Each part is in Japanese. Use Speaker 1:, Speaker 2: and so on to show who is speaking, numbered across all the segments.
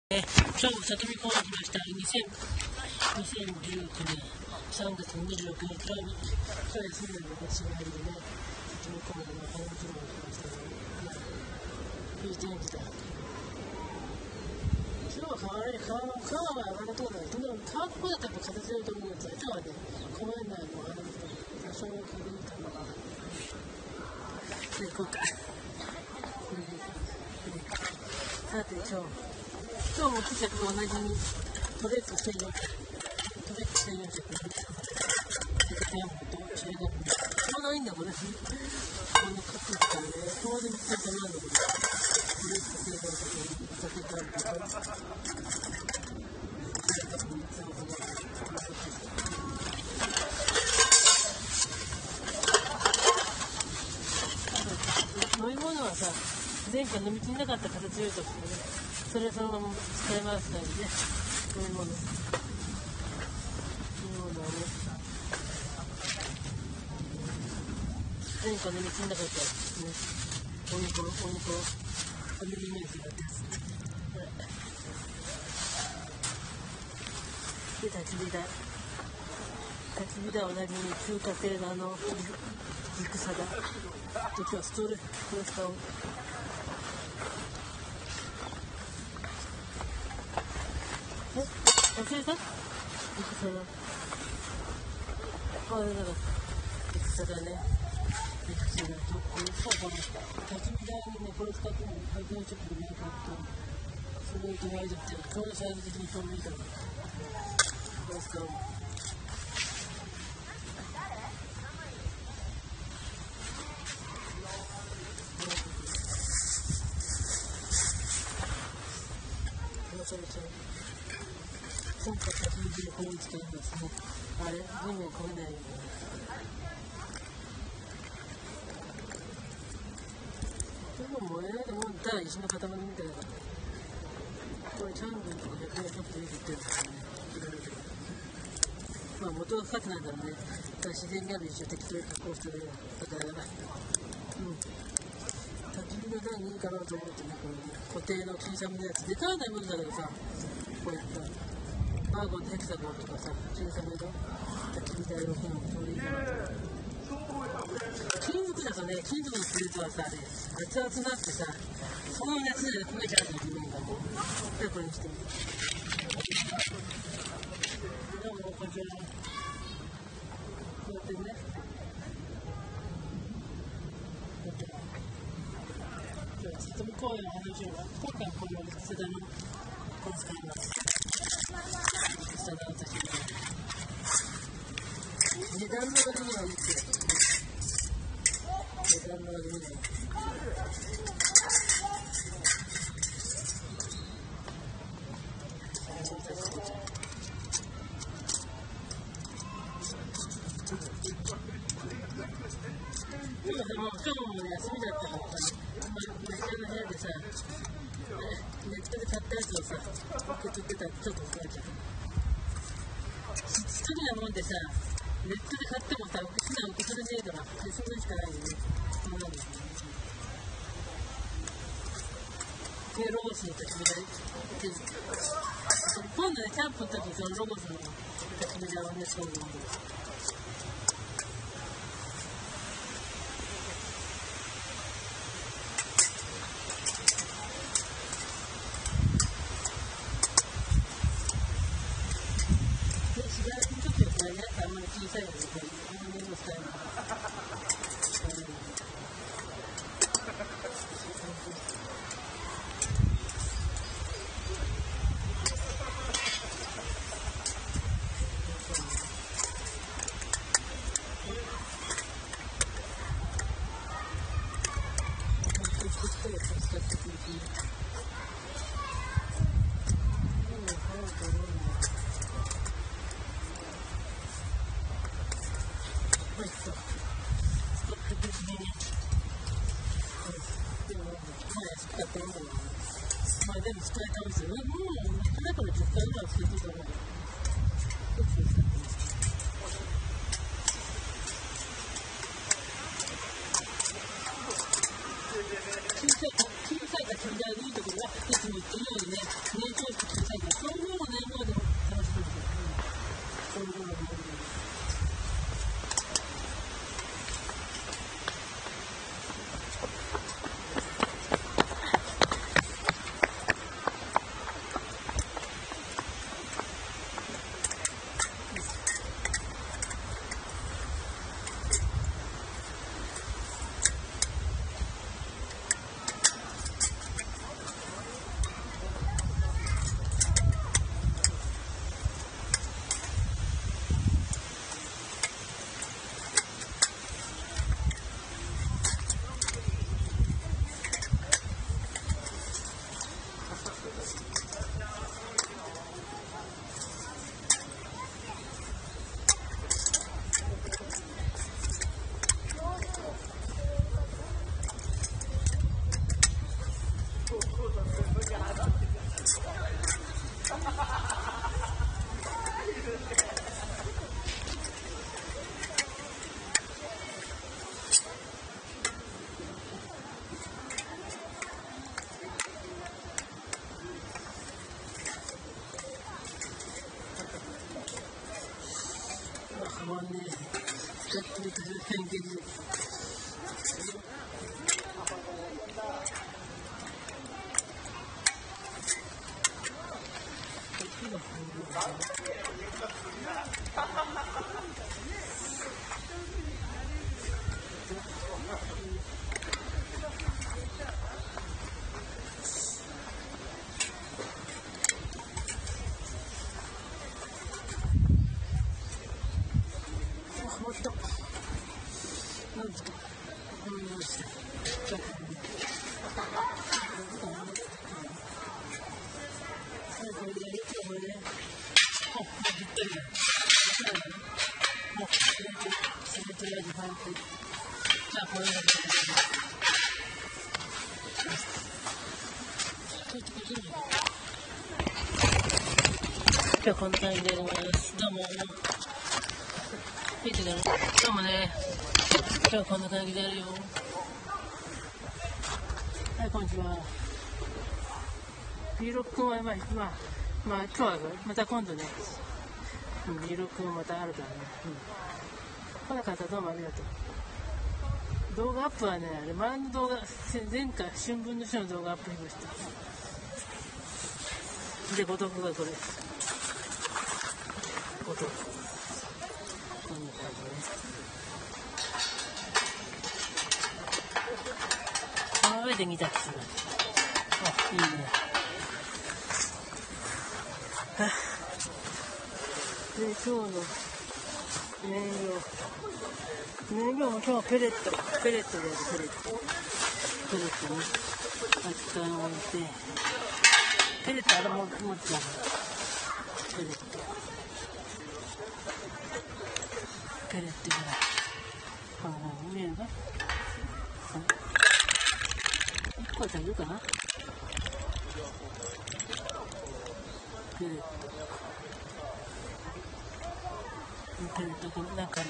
Speaker 1: 今日も里見公園来ました。2019年3月26日土曜日、今日休んでる私がいるので、里見公園の花見広場に来ましたので、いい天気だ。今日は川は上がるところだけど、川の方だとやっぱ風強いと思うんですが、今日はね、公園内の花見広場、多少風にたのが、行こうか。さて今日も来たと同じにトレック専用車と中学校ちょうどいいんだこれこの角度からねちょうど見つかったなんだこれトレック専用車とお酒があると飲み物はさ前回飲みきれなかったから強いところねそれそのまま使いますからね飲み物はね前回飲みきれなかったですねお肉ファミリーメイクになってますで焚き火台おなじみ中華製の肉さだ今日はこれ使おう忘れた？肉さだ。あれだから肉さだね。肉さだとそうかな。焚き火台にねこれ使っても140分で見るかとそれを取り上げちゃってちょうどサイズ的にちょうどいいからこれ使おう。今回焚き火でこれを使いますね。あれ、地面焦げないように。でも燃えないと思ったら石の塊みたいだから。これチャンブルとか100円ショップで売ってるんですよね。まあ元がかかってないからね。自然にある石を適当に加工してるような。だから、焚き火の台にいいかなと思ってね、これね、固定の小さめのやつ。でかいないもんだけどさ、こうやったアーゴンヘキサゴンとかさ、小さめの焚き火台を置くのもちょうどいいかなと。金属だとね、金属のプレートはさ、熱々になってさ、その熱で焦げちゃうのに面がね。で、これにしてみる。でも、こちら、こうやってね、里見公園の話を今回はこの肉さだのこれ使います。肉さだの焚き火台。値段の割にはいいけどね。値段の割にはいい。今日も休みだったからさ、実家の部屋でさ、ネットで買ったやつをさ、受け取ってたらちょっと怒られちゃった。一人なもんでさ、ネットで買ってもさ、普段受け取れねえから、それしかないよね。そうなんですよね。で、ロゴスの焚き火台手作り。今度ね、キャンプの時にそのロゴスの焚き火台をね、そういうのを。あんまり小さいので、こういうのを使います。まあでも使えたんですよね。もうなかなかの10回ぐらい使ってたので、小さい焚き火台のいいところは、いつも言ってるようにね、燃焼室そういうのもね、もうでも楽しみですよ。そういうのもね。もうね、ちょっと見てる偏見で。もっとなんとか思いました。これでやるとこれで、ぴったりだ。もうそれとりあえず半分。じゃあこれだけで。今日こんな感じでやります。どうも。見てたね。どうもね。今日こんな感じでやるよ。はい、こんにちは。B6君は今日はまた今度ね、B6君はまたあるからね。来なかったらどうもありがとう。動画アップはね、前の動画、前回、春分の日の動画アップしました。で、ごとくがこれ。ごとく。こんな感じね。この上で煮たりする。あ、いいね。で、今日の燃料も今日はペレットでやる、ペレットね、扱いを置いて、ペレットあれも持ってなかった。ペレットぐらい。この辺に見えるか？1個足りるかな？ペレット。ペレット、この中の。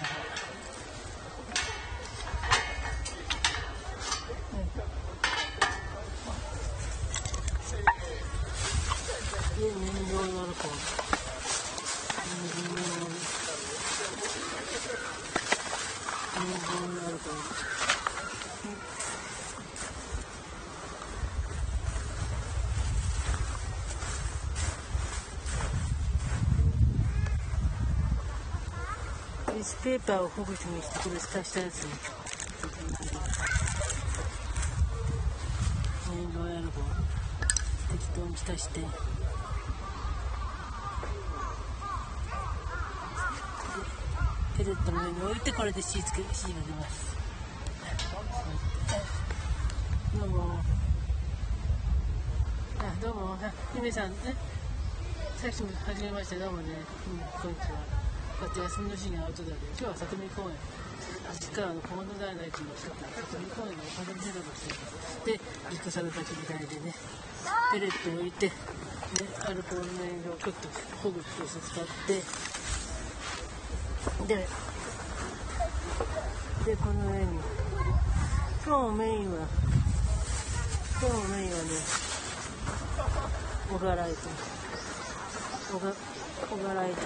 Speaker 1: で、燃料になるか。リスペーパーをほぐしにして、これ浸したやつに燃料やる方適当に浸して、ペレットの上に置いて、これで火が出ます。どうも。どうも。ゆめさんね。さっきも初めまして、どうもね。こんにちは。こうやって休みの日にアウトドアで、今日は里見公園。あっちからの駒の台の駅の近く、里見公園のお金に出たとして、で、陸さだたきみたいでね、ペレットを置いて、ね、アルコールの燃料をちょっとほぐして使って、で、この上に、今日のメインはね、おがらいと、 オガライト。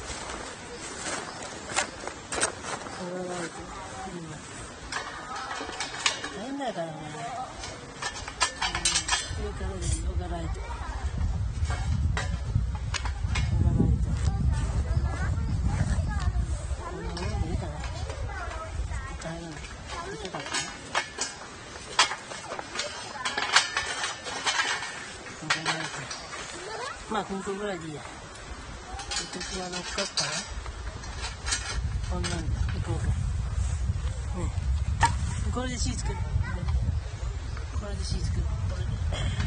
Speaker 1: なんだからね。上からでオガライト。こんなものでいいかな。大変。でかかったね。まあ、このぐらいでいいや。私は乗っかったら、こんなんで行こうか。ね。これで火つける。これで火つける。これで。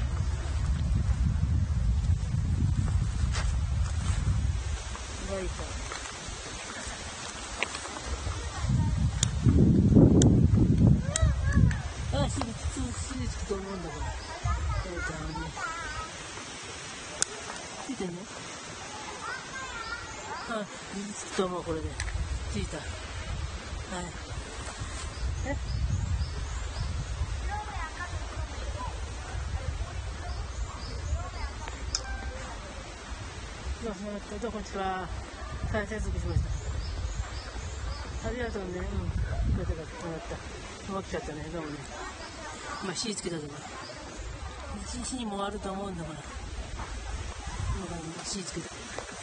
Speaker 1: ライター。あ、火つくと思うんだから。ライターはね。ついてんね。あ、水つくと思う、これで。ついた。はい。どうこんにちは。再接続しました。ありがとうね。よかった。うまくちゃったね。どうもね。まあ、火つけたとか。火もあると思うんだから。火つけた。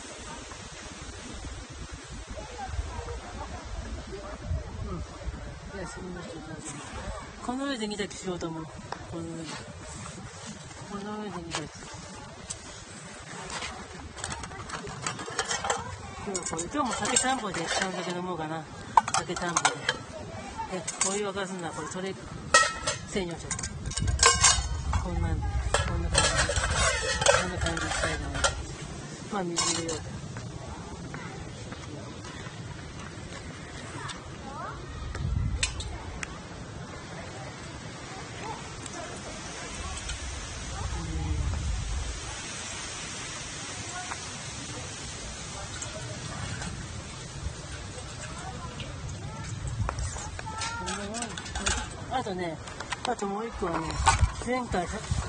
Speaker 1: この上で煮炊きしようと思う。この上で煮炊き。今日も酒担保で使うだけ飲もうかな。酒担保で。お湯沸かすんだ。これそれ専用車。こんな感じで使えるので。まあ水入れようか。あともう一個はね、前回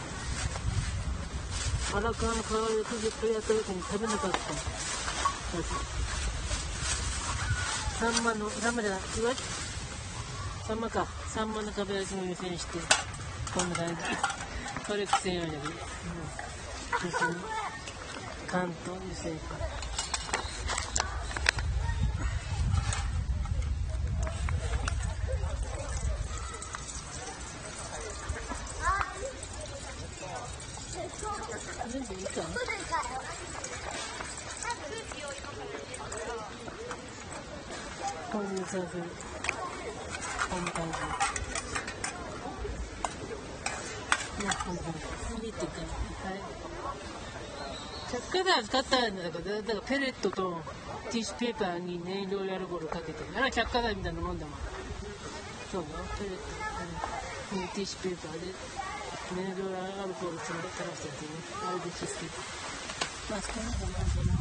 Speaker 1: 荒川の川で取りやった時に食べなかったサンマの壁焼きの店にして、こんな感じ。これ癖より別に関東にせいか。全部いいか。こういうサーフ、こんな感じ。いいっていうか、はい。着火剤を使ったんだけど、だからペレットとティッシュペーパーに燃料アルコールかけて、あれは着火剤みたいなもんだもん。そうだよ、ペレット、ティッシュペーパーで燃料アルコール垂らしたやつね、あれで火つけて。まあ、少ないかな、そんなもん。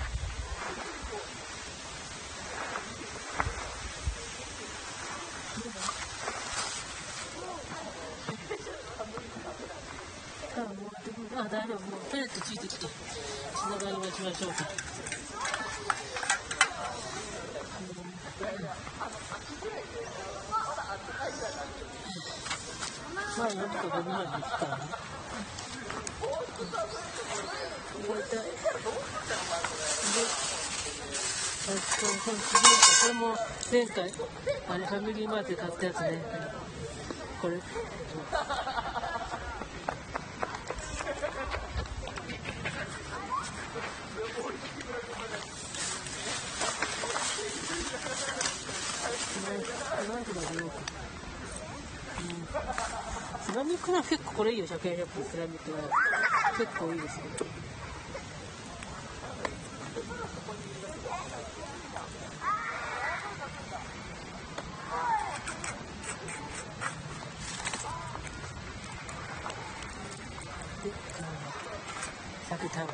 Speaker 1: 大丈夫、もうペレットついてきて、つながりましましょうか。まあ、なんとか5分前にできたらね。これも前回、ファミリーマートで買ったやつね。これ。何個だろうか。セラミックな結構これいいよ、100円ショップ。セラミックな結構いいですよ。で、酒担保。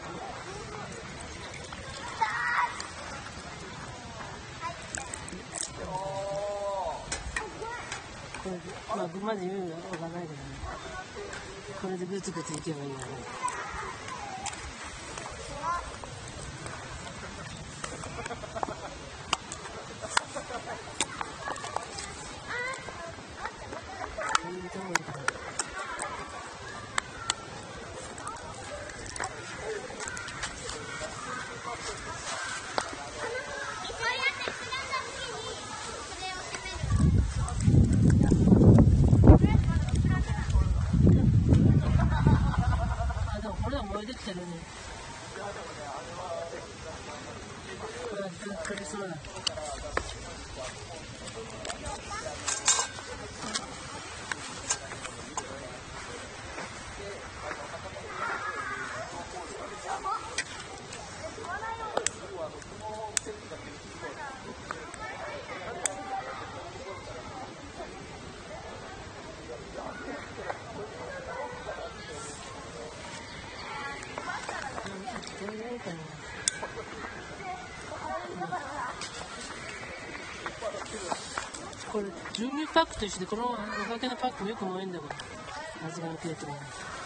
Speaker 1: まあ、まず意味はわかんないけどね。これでグツグツいけばいいわね。 ぱいできてるね。これはぶっかりそうだ。これ準備パックとしてこのおかけのパックもよく燃えんだこれ。味が受けてる。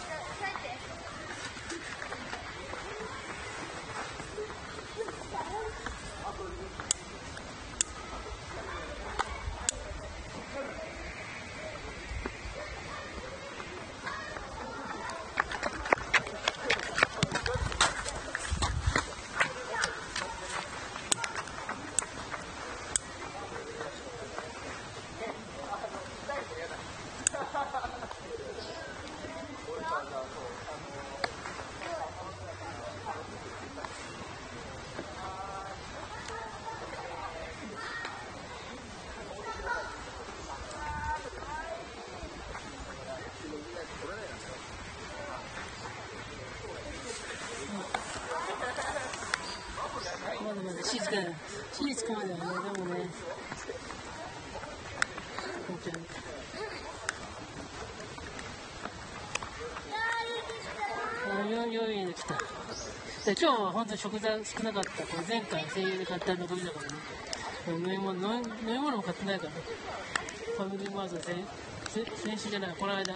Speaker 1: まだまだ静かな、火つくまではね、でもね、本当に。4円で来た。で今日は本当に食材少なかった。これ前回1000円で買った残りだからね。飲み物も買ってないからね。ファミリーマートで先週じゃない、この間。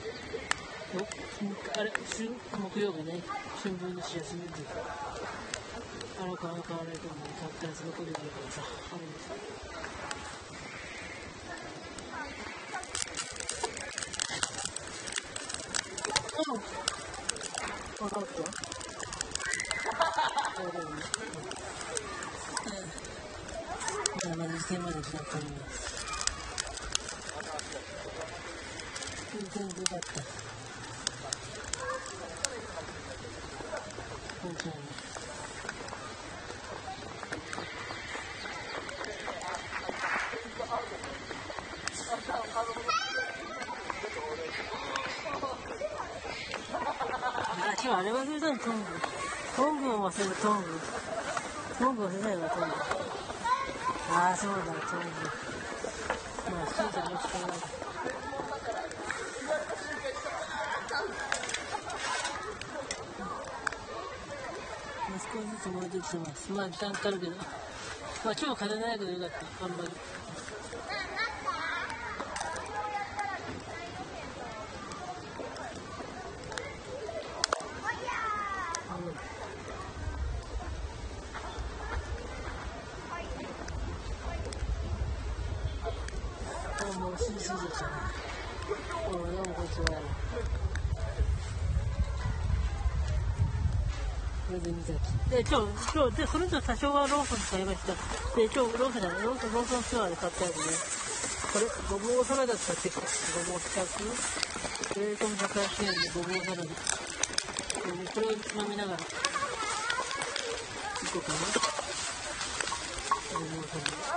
Speaker 1: あれ、木曜日ね、春分の日休みっていうか。買われると思う。買ったやつ残りだからさ、あれです。分かった？まだ時点まで時間かかります。全部よかった。本当に。今日あれ忘れたの、トングを忘れた、トング忘れたよな、トング。ああ、そうだ、トング。まあ、しーちゃんもしかない。少しずつ燃えてきてます。まあ、時間かかるけど。まあ、今日は風ないけどよかった、頑張り。もう涼しいじゃん。どうもこんにちは。これで見たき。で、今日、で、それと多少はローソンで買いました。で、今日ローソンストアで買ったやつね。これ、ごぼうサラダ使ってきた。ごぼう100、冷凍180円でごぼうサラダ。これを飲みながら、いこうかな。ごぼうサラダ。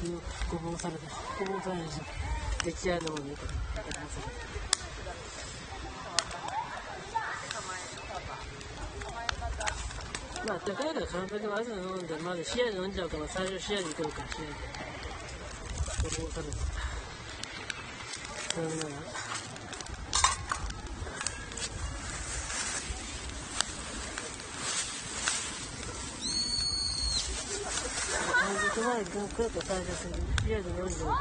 Speaker 1: ごぼうサラダでしょ。出来上がるのもね、まあ、高いから完璧に朝飲んで、まずシアで飲んじゃうから、最初シアでいこうか、シアで。ごぼうサラダ。飲みながら。30分前にクラッと最初する。シアで飲んじゃう。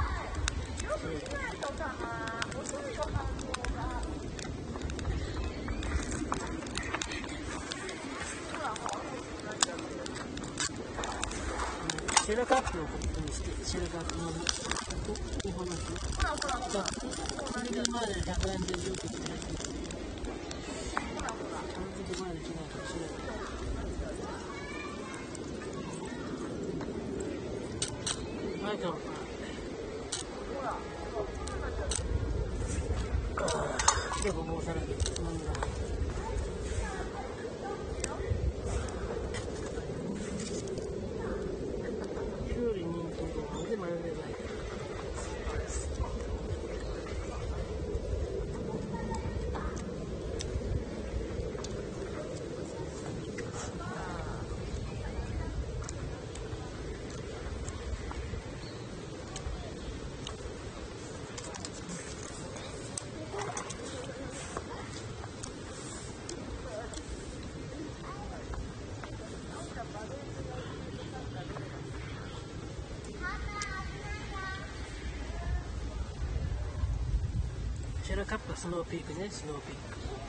Speaker 1: シェラカップのコップにして、シェラカップの日本の人が、30年前で100円で10個って入ってる。30年前で違うかもしれない。はい、どうも。で、ごぼうサラダ、飲んだ。シェラカップはスノーピークね、スノーピーク。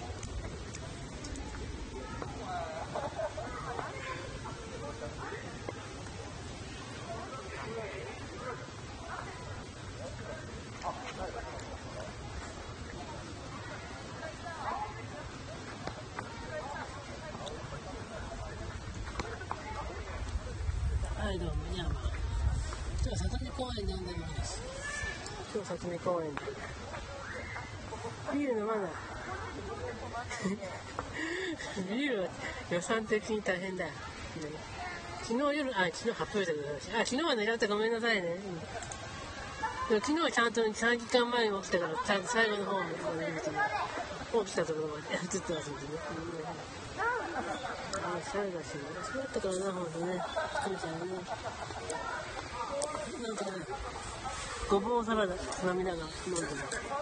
Speaker 1: はい、どうも、じゃあまあ、今日は里見公園で飲んでるんです。今日里見公園で。ビール飲まない。ビールは予算的に大変だ。昨日発表したけど、昨日はね、だってごめんなさいね。でも昨日はちゃんと3時間前に起きたから、ちゃんと最後の方に起きたところまで映ってますんでね。最後だし、そうだったからな、ほんとね。作れちゃうね。なんかね、ごぼうサラダ飲みながら飲んでます。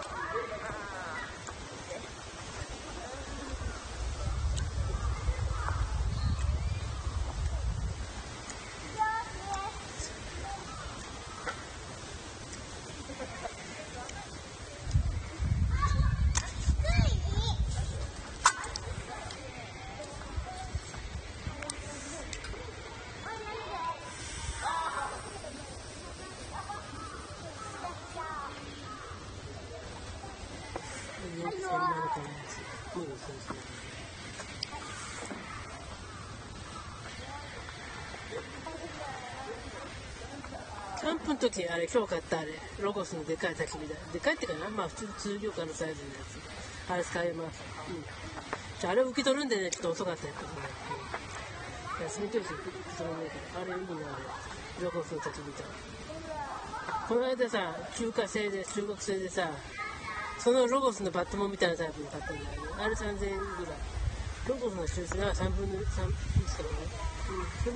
Speaker 1: キャンプの時あれ今日買ったあれロゴスのでかい焚き火台でかいってかな、まあ普通通常価のサイズのやつあれ使えます、あれを受け取るんでねちょっと遅かったやつね、休み時受け取らないからあれいいなあれロゴスの焚き火台この間さ中学生でさそのロゴスのバットモンみたいなタイプに買ったんだよねあれ3000円ぐらいロゴスの修正が3分の3ですからね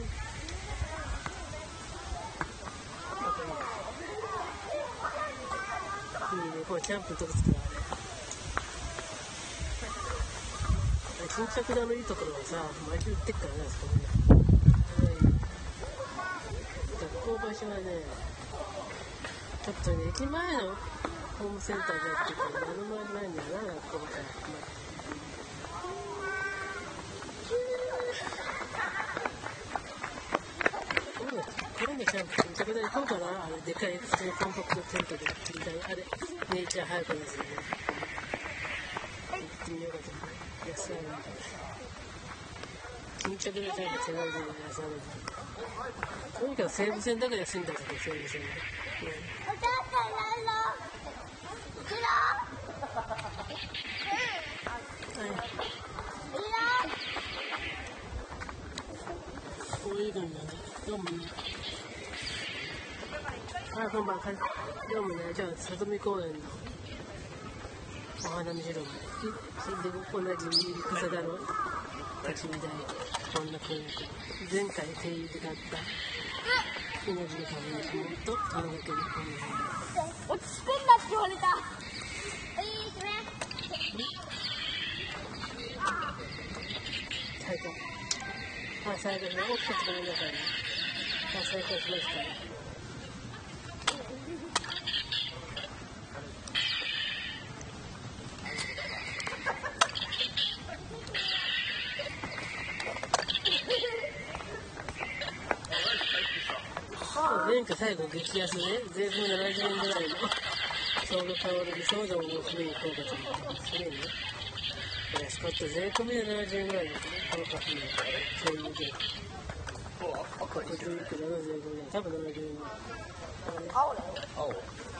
Speaker 1: いいね、これキャンプのとこ作るあれ巾着田のいいところはさ毎週売ってっからねあそこね学校場所はねちょっとね駅前のホームセンターでやってるから何もないんだよな学校みたいな今度キャンプ巾着田行こうかなあれでかい普通のコンパクトテントであれネイチャーハイクですよね行ってみようかと思って安いみたいな巾着田サイズ背負いで安いとにかく西武線だけで済んだから西武線で、こういうのにはねどうもねあ、今晩読むね。じゃあ、里見公園のお花見広場で、同じ草田の立ち見台、こんな公園で、前回定油で買った稲地の株主とあのだけのこんな
Speaker 2: 落ち込んだって言われた。
Speaker 1: 再開。再開しました。起きてごめんなさいね。再開しました。前回最後激安で、税込み70円ぐらいのソードタオルでソードをもうすでに効果ついてます。すでにね。安かった。税込みで70円ぐらいですね。このカフェのそういうで。これ11区だな、税込みで。多分70円ぐらい。
Speaker 2: 青だよ。
Speaker 3: 青。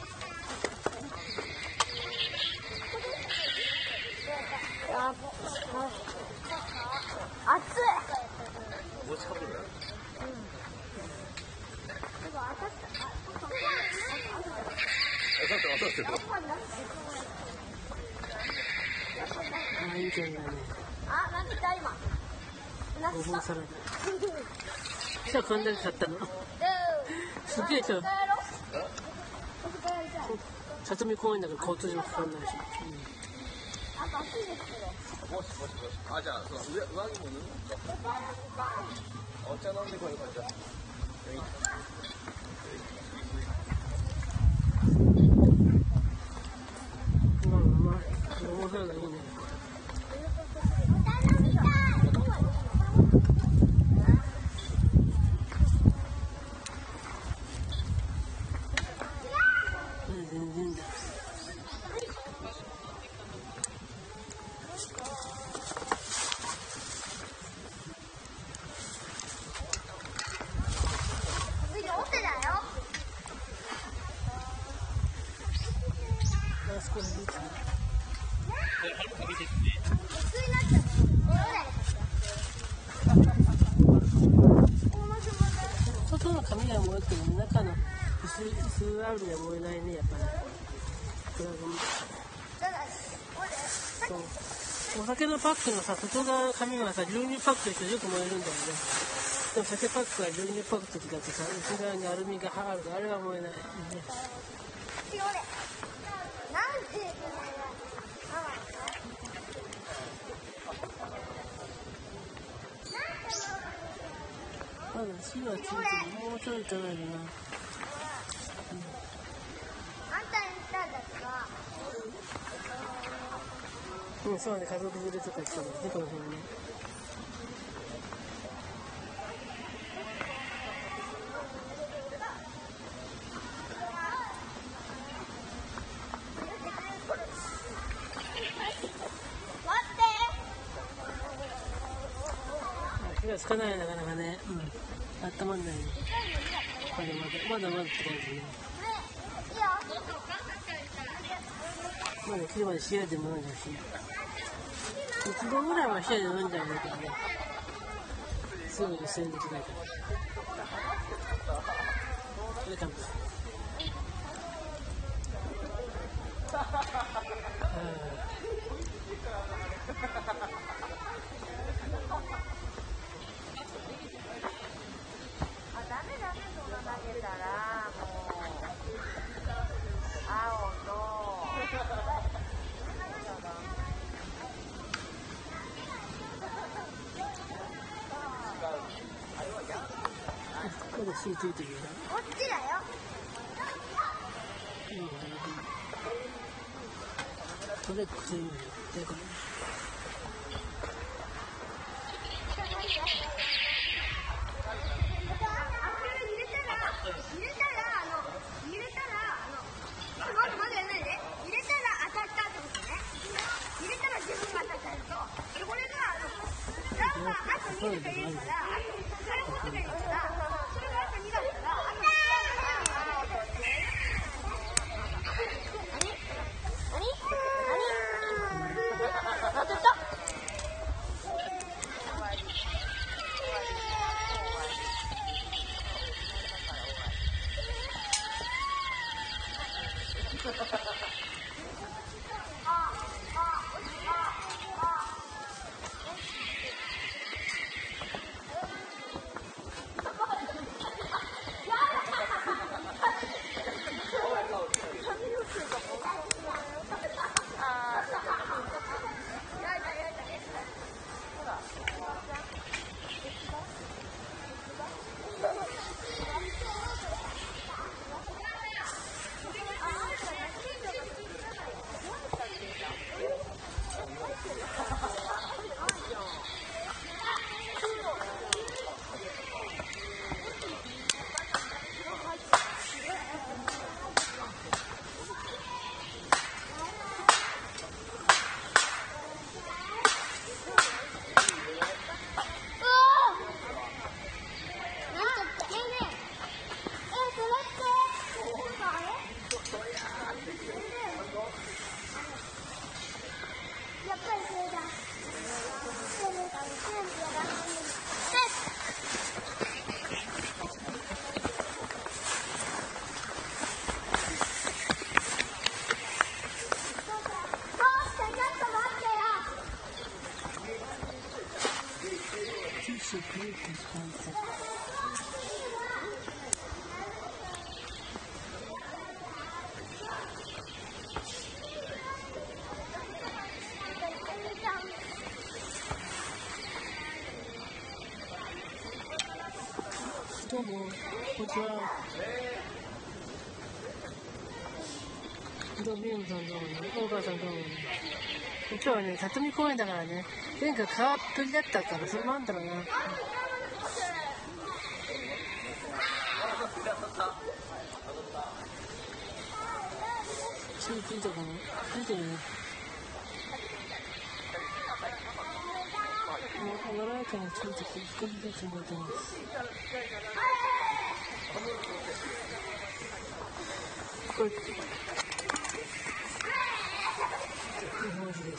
Speaker 2: 熱い。
Speaker 3: 持ちかぶる。
Speaker 1: あ、いいじゃんだね。
Speaker 2: あ、なんか来た今。
Speaker 1: ごぼうサラダ。今日こんだけ買ったの。すげえ今日。里見公園だから交通費もかかんないし。
Speaker 3: もし。あ、じゃあ、その上着も脱ぐか。お茶飲んでこいよ、じゃあ。ごぼうサラダいいね。全然だ。少しずつ。外の紙は燃えても中の薄あるには燃えないね、やっぱり。そう。お酒のパックのさ、外側紙はさ、牛乳パックと一緒でよく燃えるんだよね。でも酒パックは牛乳パックと違ってさ、内側にアルミがあるから、あれは燃えない。まだ火はついてる。もうちょいじゃないかな。うん、そうね、家族連れとか言ってたね、この辺ね。火がつかないなかなかね。うん。温まんないね。まだって感じね。まだ昨日まで冷やでも飲んじゃうし。1度ぐらいは冷やで飲んじゃうんだけどね。すぐ薄いんできないから。これ乾杯。これ火ついてるよ。
Speaker 2: こっちだよ。
Speaker 1: これ薬になってこれ。そういうのがあるんだ。
Speaker 3: Tissue paper sponsor.どうも、こんにちは。どうも、ビームさんどうもね、大川さんどうもね。今日はね、辰巳公園だからね、前回川っぷりだったから、それもあんだろうな。地域とかも見てるね。もう、笑いかについてきて、少しずつ動いてます。これ、日本酒です。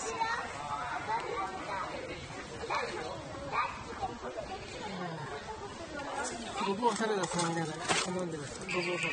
Speaker 3: ごぼうサラダ頼みながら飲んでます。ごぼうサラダ。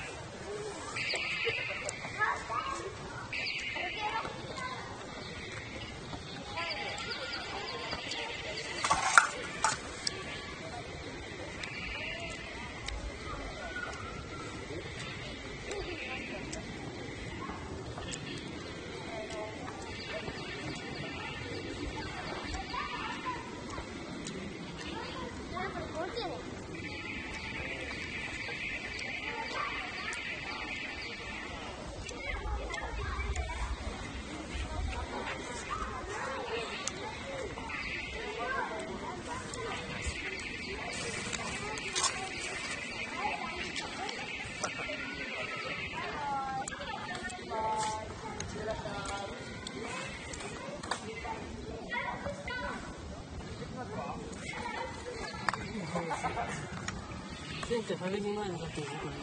Speaker 3: 前回ファミリーマートだったんですよ、これ。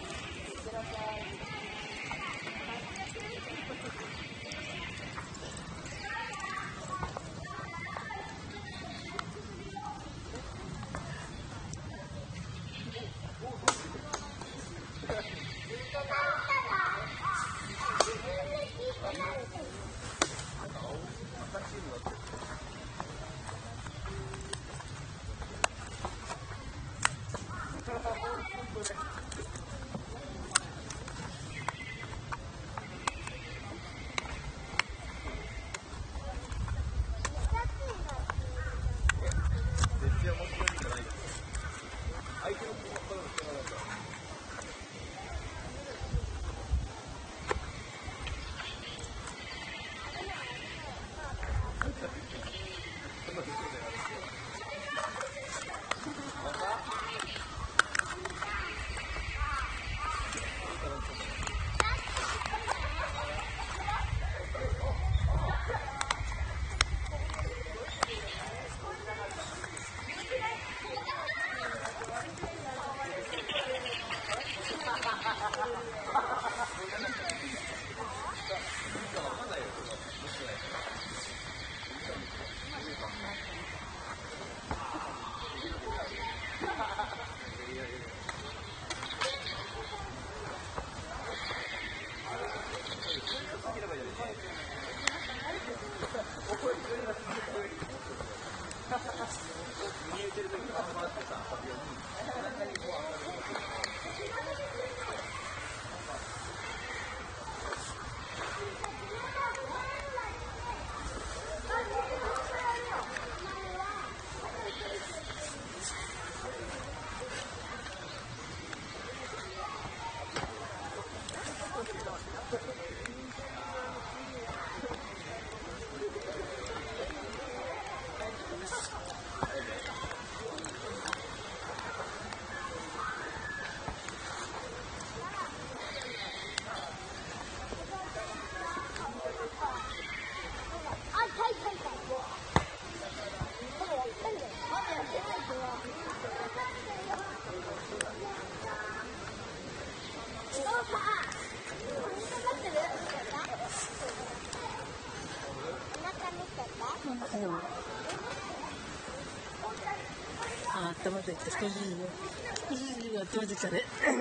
Speaker 3: あ、温まってきた。少しずつね。少しずつ温まってきたね。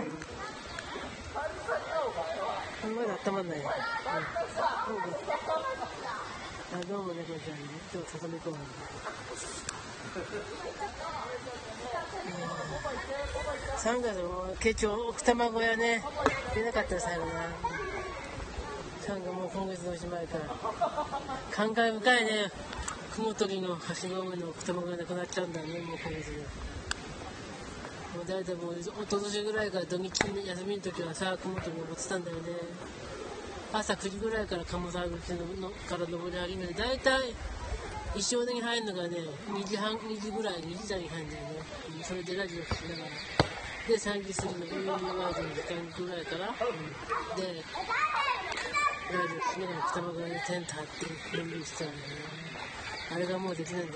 Speaker 3: まだ温まんないよ。どうもね、こんにちはね。今日、ささみ公園で。 3月も結局奥多摩小屋ね出なかったら最後な。3月もう今月のおしまいから感慨深いね。雲取りの橋の上の奥多摩小屋なくなっちゃうんだね。もう今月でもう大体もう一昨年ぐらいから土日に休みの時はさ雲取り登ってたんだよね。朝9時ぐらいから鴨沢口のから登り始めて、大体一生に入るのがね2時ぐらい、2時台に入るんだよね。それでラジオ聞きながらで3時過ぎの夕方の時間ぐらいから、でラジオ聞きながら北間川にテント張ってのんびりしてたんだよね。あれがもうできないんだよね。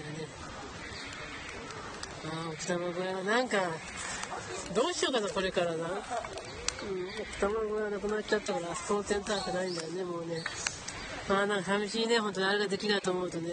Speaker 3: 奥多摩小屋なんかどうしようかなこれからな。奥多摩小屋なくなっちゃったからそのテントなんかないんだよね。もうねなんか寂しいね。本当にあれができないと思うとね、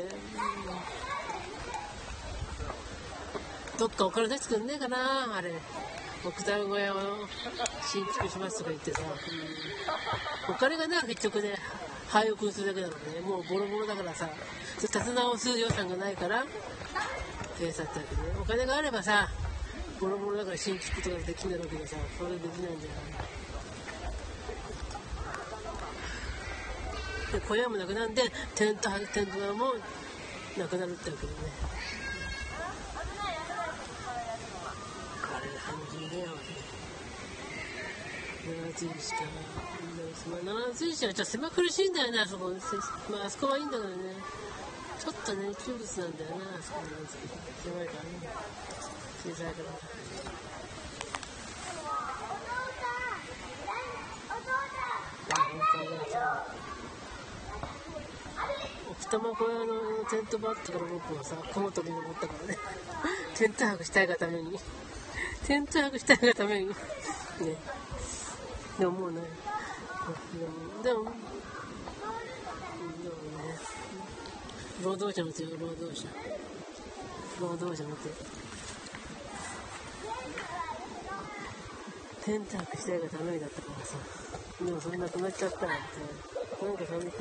Speaker 3: どっかお金出してくんねえかな。あれ奥多摩小屋を新築しますとか言ってさ、お金がね結局ね廃屋するだけだろうね。もうボロボロだからさ立て直す予算がないから閉鎖ってわけで、お金があればさボロボロだから新築とかできないわけでさ、それできないんだよね。で小屋もなくなってテントもなくなるってわけでね。あれ半分だよね。7つしか7つしはちょっと狭苦しいんだよね。あそこ、あそこはいいんだけどね、ちょっとね窮屈なんだよな。あそこのやつ狭いからね、小さいから。奥多摩小屋のテントバッグから僕はさ雲取り登ったからねテント泊したいがためにねでももうねでもね労働者も強い。労働者も強い。テント泊したいがためにだったからさ、でもそれなくなっちゃったなんてなんか寂しい。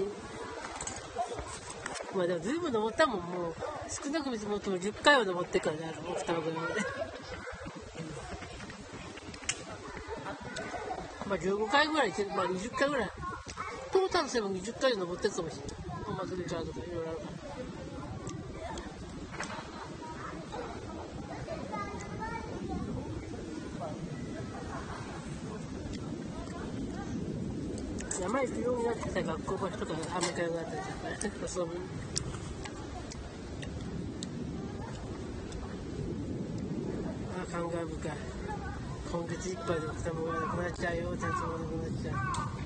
Speaker 3: まあでも随分登ったもん。もう少なく見積もっても10回は登ってからね、奥多摩小屋までまあ15回ぐらい行って、まあ20回ぐらいトータルすれば20回で登ってるかもしれない。お祭りちゃうとかいろいろあるから。山行くようになってきた学校場所とかアメリカがあったりとか遊ぶ。感慨深い。今月いっぱいで奥多摩小屋なくなっちゃうよ。テントもなくなっちゃう。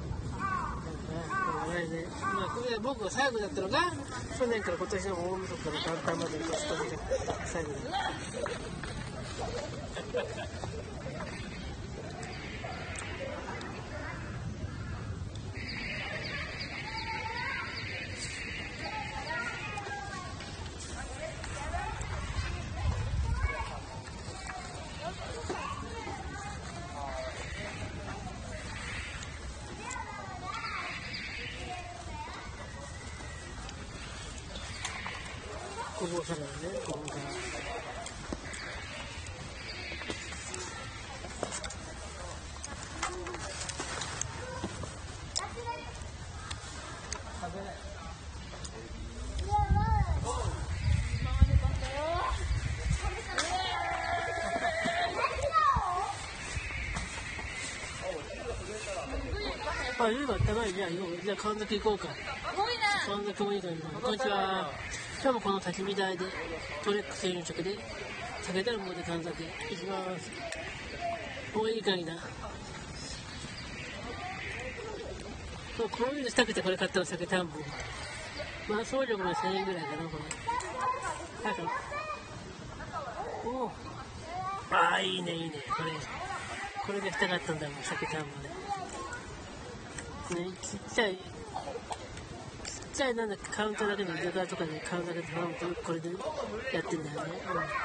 Speaker 3: これ僕が最後だったのが去年から今年の大晦日から元旦までの年越しが最後だった。ごぼうサラダね、ごぼうサラダ。あ、夜があったかい。じゃあ神崎行こうか。神崎もいいからね。こんにちは。今日もこの焚き火台でトレック専用直で酒だるまで神崎行きます。もういい感じだ。この水したくてこれ買ったの、酒担保。まあ送料も1000円ぐらいかな、これ。はいか。おあ、いいね。これがしたかったんだもん、酒担保で。ね、ちっちゃいなんだっけ、カウンターだけで居酒屋とかで買うだけで頼むとこれでやってんだよね。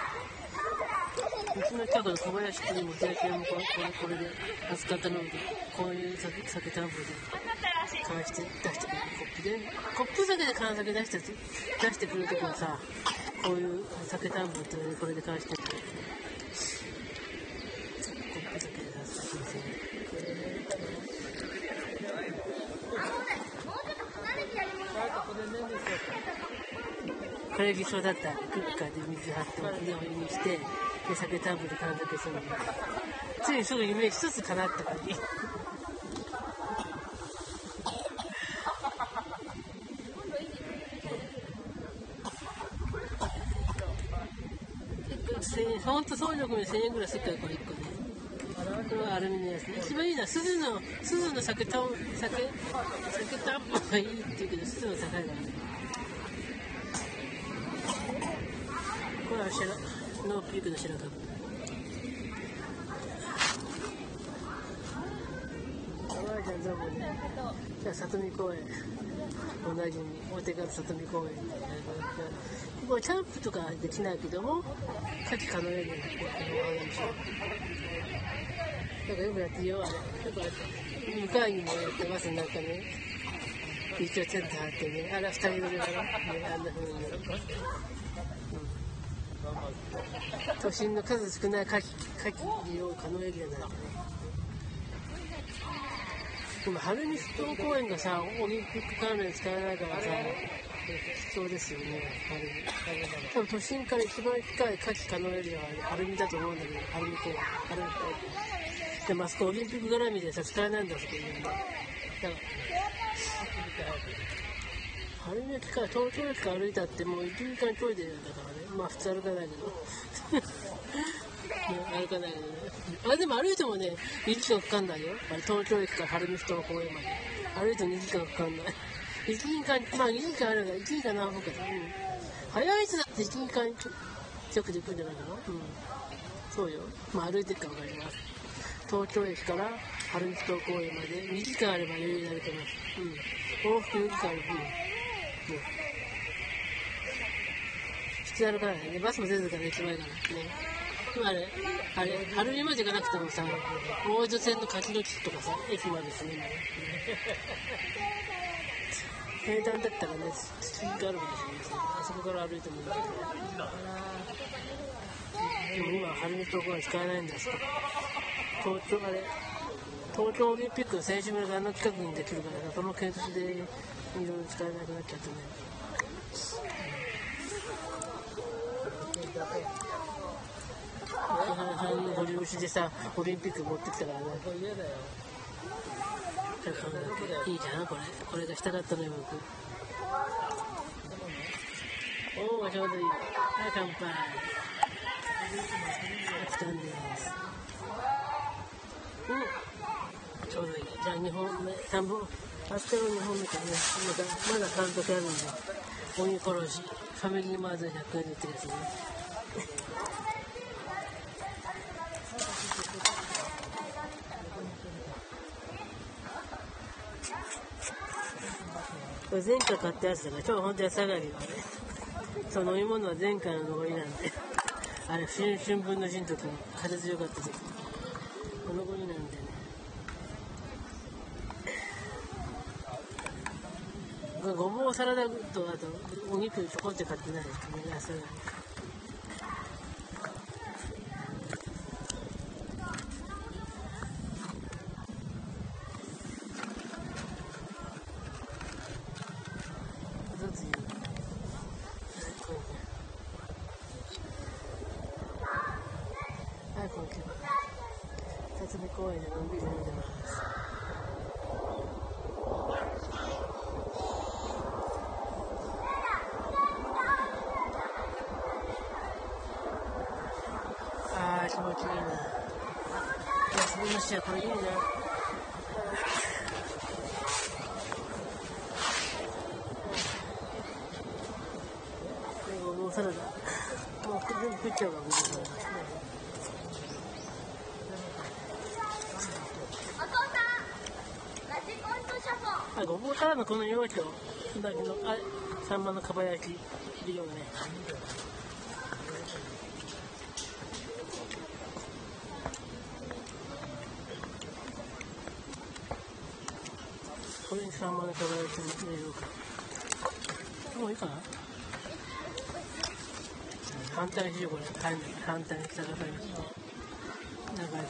Speaker 3: うちの近くの小林区にも焼き屋もこれで扱ったので、こういう酒担保で買わして出してくれるコップで、コップ酒で缶酒出してくれるときはさ、 こういう酒田んぼってこれで返してる。コップ酒で出す先生。これ偽装だったらクッカーで水張ってお湯にしてで酒田んぼで完食するの。ついにすぐ夢一つ叶った感じ。ほんと総力で1000円ぐらいするからこれ1個ね。これはアルミのやつね。一番いいのは鈴の酒田んぼがいいって言うけど鈴の高いからね。これはノーピークの白株。おばあちゃんどうもね。じゃあ里見公園同じに大手から里見公園これキャンプとかできないけども夏季可能エリアになってるなんかよくやってるよあれ。よくやって向かいにもやってますなんかね。一応テント張ってね、あら2人乗りだろ、ね、あんな風に、都心の数少ない夏季利用可能エリアなんだね。でも晴海ストーン公園がさオリンピック関連使えないからさ貴重ですよね。多分都心から一番近い夏季可能エリアは晴海だと思うんだけど、晴海公園でもあそこオリンピック絡みでさ使えないんだそこにね。だから晴海駅から東京駅から歩いたってもう1時間ちょいでだからね。まあ普通歩かないけど歩かないけどね。あれでも歩いてもね2時間かかんないよ。あれ東京駅から晴海ストーン公園まで歩いても2時間かかんない。1時間まあ2時間あるから1時間何分かだ、早い人だって1時間ちょくで行くんじゃないかな。そうよ。まあ歩いてるか分かります。東京駅から晴海ストーン公園まで2時間あれば余裕に歩けます。往復4時間ある。普通歩かないね。バスも出てるから駅前からね。あれ晴海まで行かなくてもさ大江戸線の柿の木とかさ駅までですね。平坦だったらね次があるかもしれないですね。あそこから歩いてもいいんだけど。でも今は晴海ストーン公園使えないんだ。東京オリンピックの選手村があの近くにできるからその建設でいろいろ使えなくなっちゃってね。ご利用しでさオリンピック持ってきたからね。いいじゃんこれがしたかったのよ僕。おおちょうどいい。はい乾杯。来たんです。ちょうどいい。じゃあ2本目3本あったよ2本目かね。まだ監督あるんで鬼殺しファミリーマートで100円で売ってるやつね。これ前回買ったやつだから超本当安上がりはね。そう飲み物は前回の残りなんであれ春分の日の時に風強かった時この残りなんでね。ごぼうサラダとあとお肉ちょこって買ってないですかね安上がり。辰巳公園でのんびり飲んでます。あー気持ちいいな。休みの日はこれいいな。ごぼうサラダもう全部食っちゃうわごぼうサラダ。ごぼうサラダのこの容器をだけどサンマのかば焼き入れようね。これにサンマのかば焼き入れようか。もういいかな。 簡単にしようこれ。簡単に探される。長いから。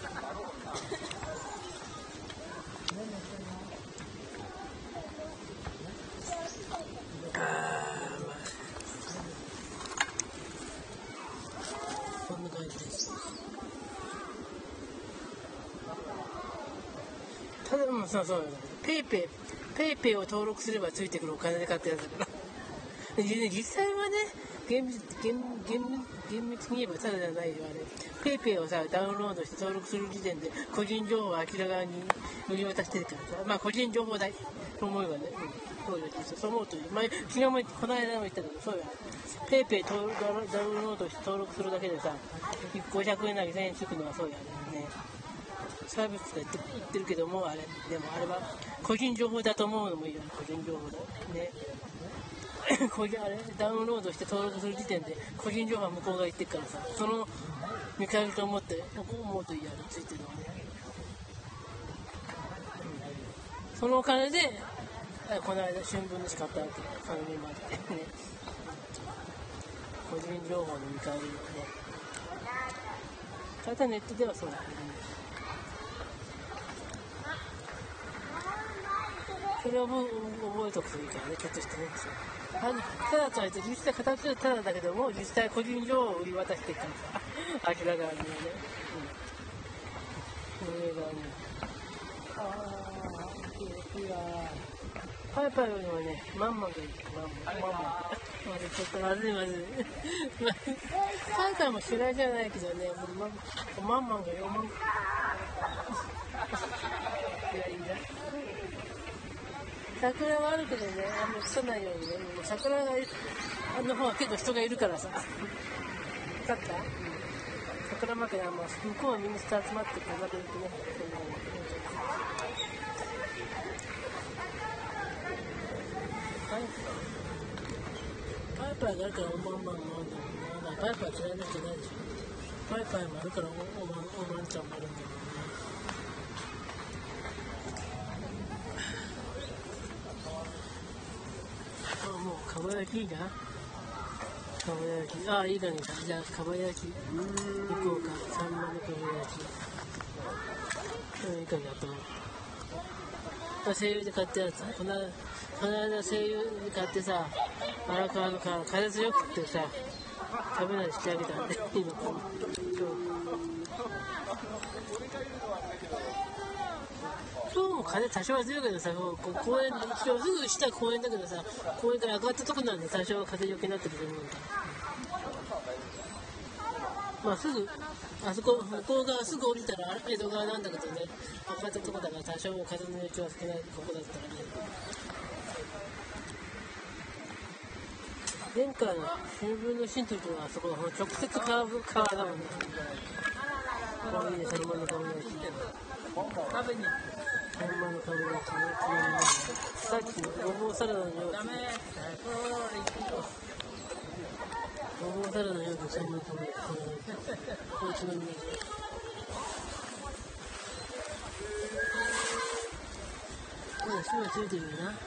Speaker 3: こんな感じです。ただもうそうペイペイを登録すればついてくるお金で買ったやつだから。実際はね、厳密に言えばただじゃないよあれ。ペイペイをさダウンロードして登録する時点で個人情報を明らかに売り渡してるからさ、まあ個人情報代と思えばね、そう思うと、まあ昨日もこの間も言ったけど、そうや。ペイペイダウンロードして登録するだけでさ、500円なり1000円つくのはそうやね。サービスが言ってるけども、あれでもあれは個人情報だと思うのもいいよね。個人情報だね。あれダウンロードして登録する時点で個人情報は向こうが言ってるからさ、その見返りと思って思うといいやついてるのはね、そのお金でこの間新聞でしか買ったわけ、ファミマでね、個人情報の見返りね。ただネットではそうだね。それを覚えておくといいからね、ちょっとしてね。ただとはいって実際形はただだけども、実際個人情報を売り渡していくからさ、明らかにね。上側に。パイパイよりもね、マンマンがいい。マンマン。ちょっとまずい。パイパイも嫌いじゃないけどね、マンマンが読む。いや。桜はあるけどね、あんまり来さないようにね、桜がの方は結構人がいるからさ。分かった？桜負けで向こうはみんな人集まってくるだけでね。パイパイがあるからおまんまんもあるんだろうな。パイパイ嫌いな人いないでしょ。パイパイもあるからおまんちゃんもあるんだろうね。もうかば焼きいいな。かば焼き。いいのに。じゃあかば焼き行こうか。サンマのかば焼き。いいかなと思う。声優で買ったやつ。この間声優で買ってさ、荒川の川風強くってさ、食べないでしてあげたんでいいのかな。今日も風多少は強いけどさ、公園、すぐ下公園だけどさ、公園から上がったとこなんで多少風よけになってると思うんだ。まあすぐ、向こう側すぐ降りたら江戸川なんだけどね、上がったとこだから多少風の影響は少ないここだったらね。前回の新聞の新というのはあそこの直接川だもんね。こういうサンマのかば焼き。食べにサンマのかば焼きのさっきのごぼうサラダのようにごぼうサラダのようにサンマのかば焼きこうちのみ火がついてるよな。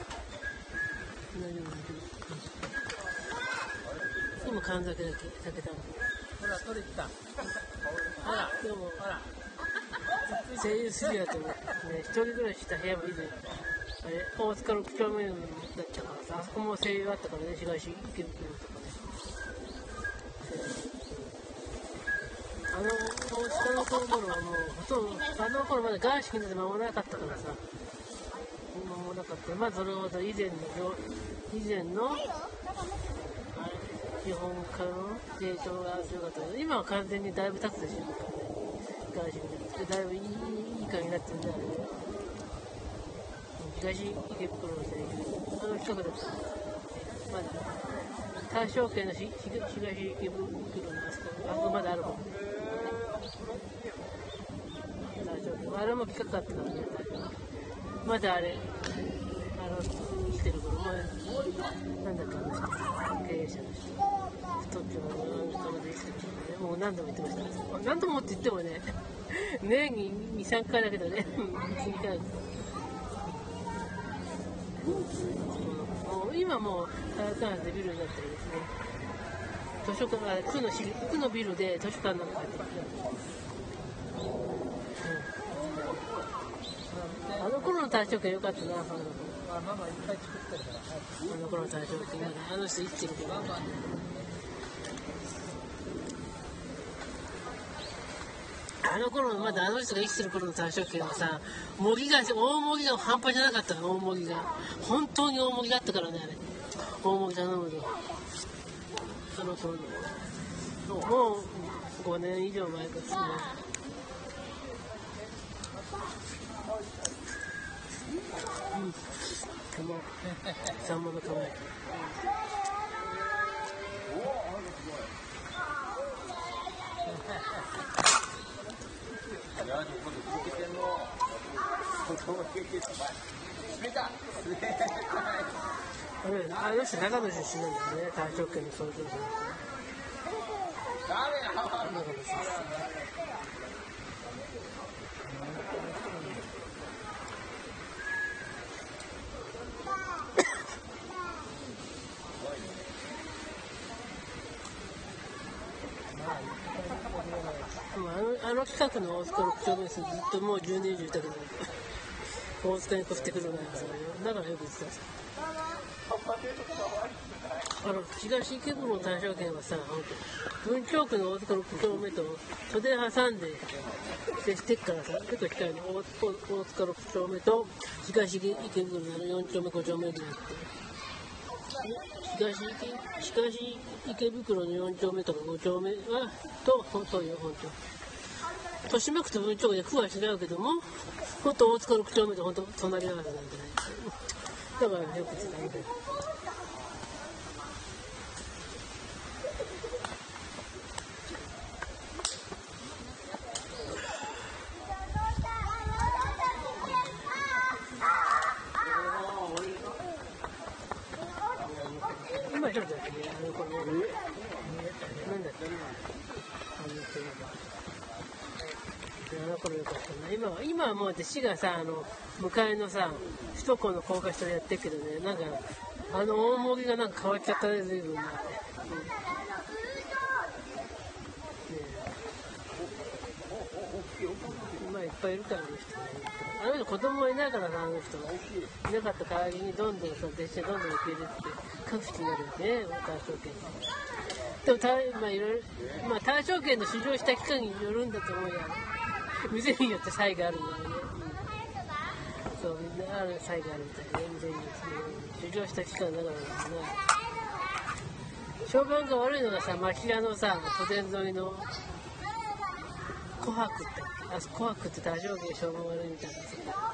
Speaker 3: 今缶酒だけ炊けたの。ほら取れた。ほらでも声優好きだとね、一人暮らしした部屋も以前大塚6丁目だったからさ、あそこも声優あったからね、東池袋とかね。大塚の頃はもうほとんどあの頃まだガーシーになって間もなかったからさ、間もなかった。まあそれほど以前の日本からの成長が強かったけど、今は完全にだいぶ経つでしょ。ガーシーになってだいぶいい感じになってるんだよね。東池袋の声優、近くだったらまだ大正圏の東池袋のあそこまであるもんね。あれも企画あったからね。まだあれ生きてる頃、なんだか経営者の人、太っちょの仲間で生きてる人ね、もう何度も言ってました。何度もって言ってもね、年に2、3回だけどね、1、2回。今もう、早くデビューになったりですね。 図書館、区のビルで図書館なんか入ってる。あの頃の大正圏良かったな、
Speaker 1: ママいっぱい作ってるから。
Speaker 3: あの頃の大正圏、あの人生きてるけど。あの頃まだあの人が生きてる頃の大正圏はさ、大もぎが半端じゃなかったの、大もぎが。本当に大もぎだったからね、あれ。大もぎ頼むと。あの頃の。もう5年以上前ですね。サンマの構え。あの人長野出身なんだよね、大正圏の創業者。長野出身。あの近くの大塚6丁目です。ずっともう10年以上いたけど、大塚に越してくるのよ。だからよく言ってたさ。東池袋の大正圏はさ、文京区の大塚6丁目と袖挟んで接してっからさ、結構近いの。大塚6丁目と東池袋の4丁目5丁目でやって。東池袋の4丁目とか5丁目はそうよ、本当。豊島区と文京区で区は違うけども、本当大塚6丁目と本当隣り合わせなんでね。だからよく使うんだよ。今ちょっとだけなんだっけあの頃よかったな。今はもう市がさ、向かいのさ、首都高の高架下でやってるけどね、なんか、大もぎがなんか変わっちゃったね、随分な。まあいっぱいいるから、あの人子供はいないからさ、あの人いなかった代わりにどんどんさ、列車どんどん受け入れて各地になるよね、大正圏でもいろいろ、大正圏の市場した期間によるんだと思うよ。店によって差異があるんだよね。そう、みんなある差異があるみたいね、店によって。市場した期間だからね。評判が悪いのがさ、町屋のさ、都電沿いの琥珀って、琥珀って大正圏評判悪いみたいなさ。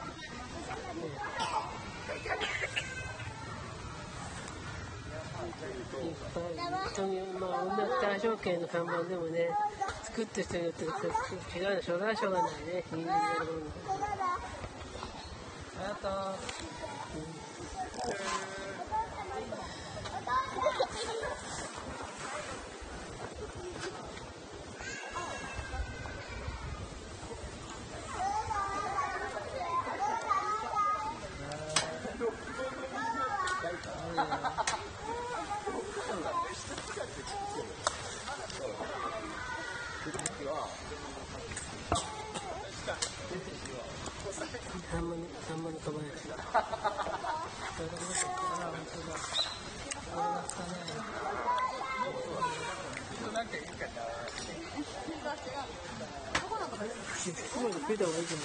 Speaker 3: いっぱい、大正圏の看板でもね、作ってる人によって違うの、しょうがないね、人間やるもの。
Speaker 1: ありがとう。
Speaker 3: サンマの構え。ここまで食えた方がいいと思う。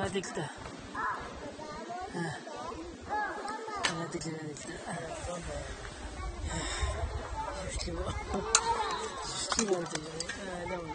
Speaker 3: ってきた。上がってきた。七五というね。でもね。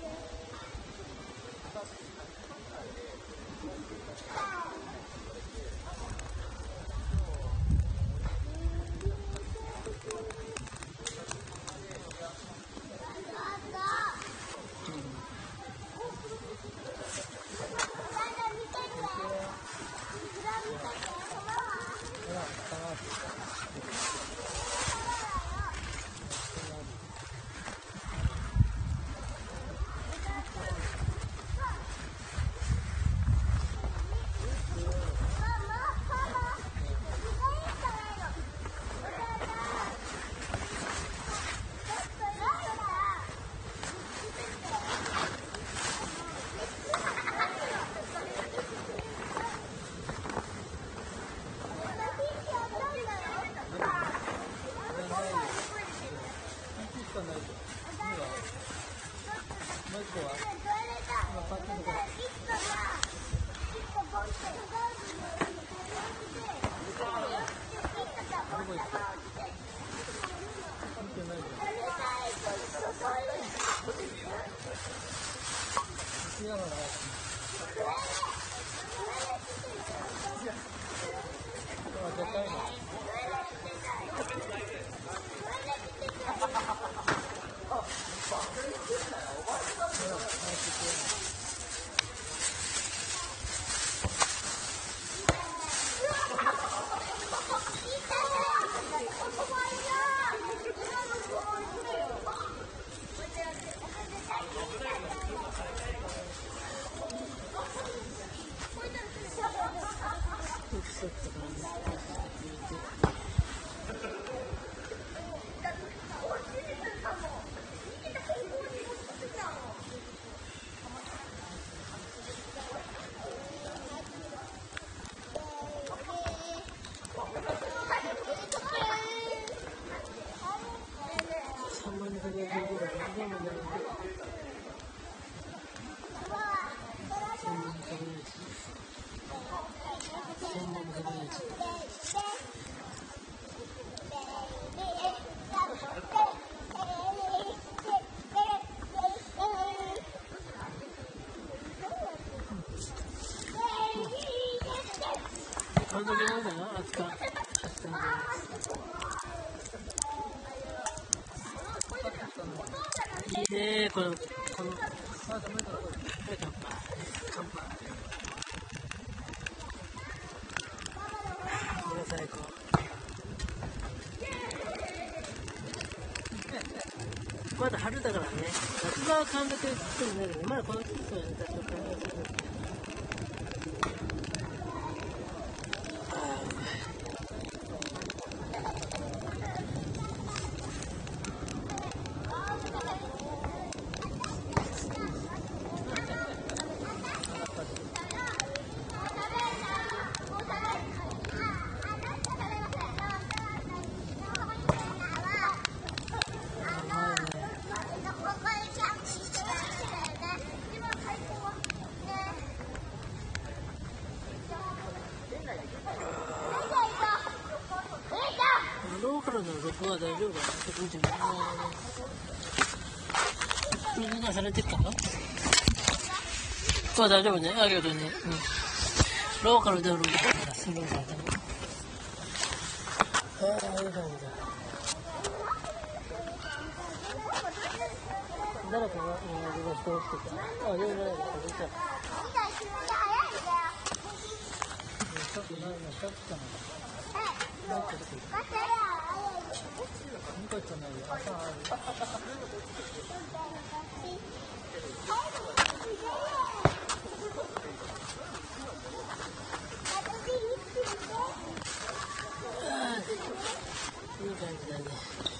Speaker 3: いいねこの乾杯。これ最高。まだ春だからね。夏場は寒だけしてもね、まだこの季節はね、多少寒いですけど。ローカルの録画は大丈夫かな。水がされてるかな。ここは大丈夫ね。ありがとうね。ローカルで録画するんだね。ああ、いい感じだ。誰かが録画してほしいか。あ、いろいろあるから、じゃあ。ちょっと何がしゃったのか。いい感じだね。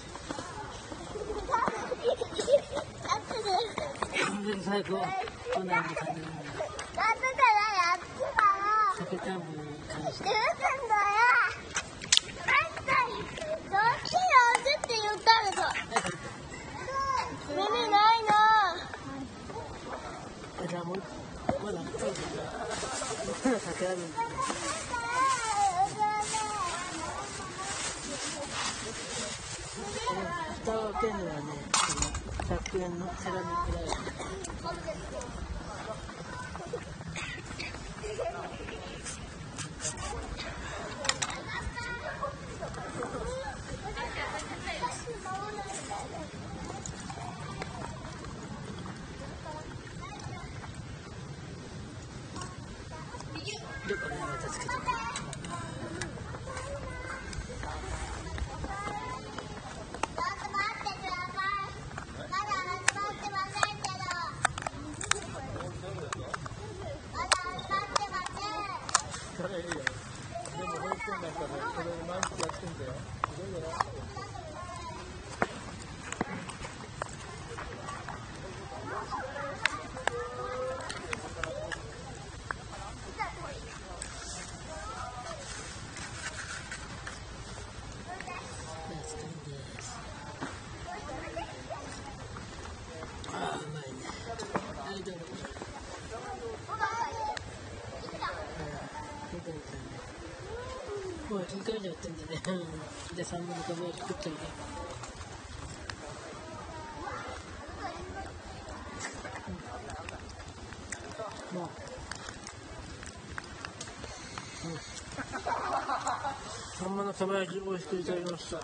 Speaker 3: 最高。こんな感じだね。酒ちゃんも感じて。まだってるのはね、100円のセラミックライス。どこにまたつけておく。それいいよ。でも保育園だったらそれ毎日やってんだよ。すごいよな。ああ、うまいね。はい、どうぞ。もう2回以上やってんだね。で、3分の壁を作ってるね。もう。サンマの壁焼きをしていただきました。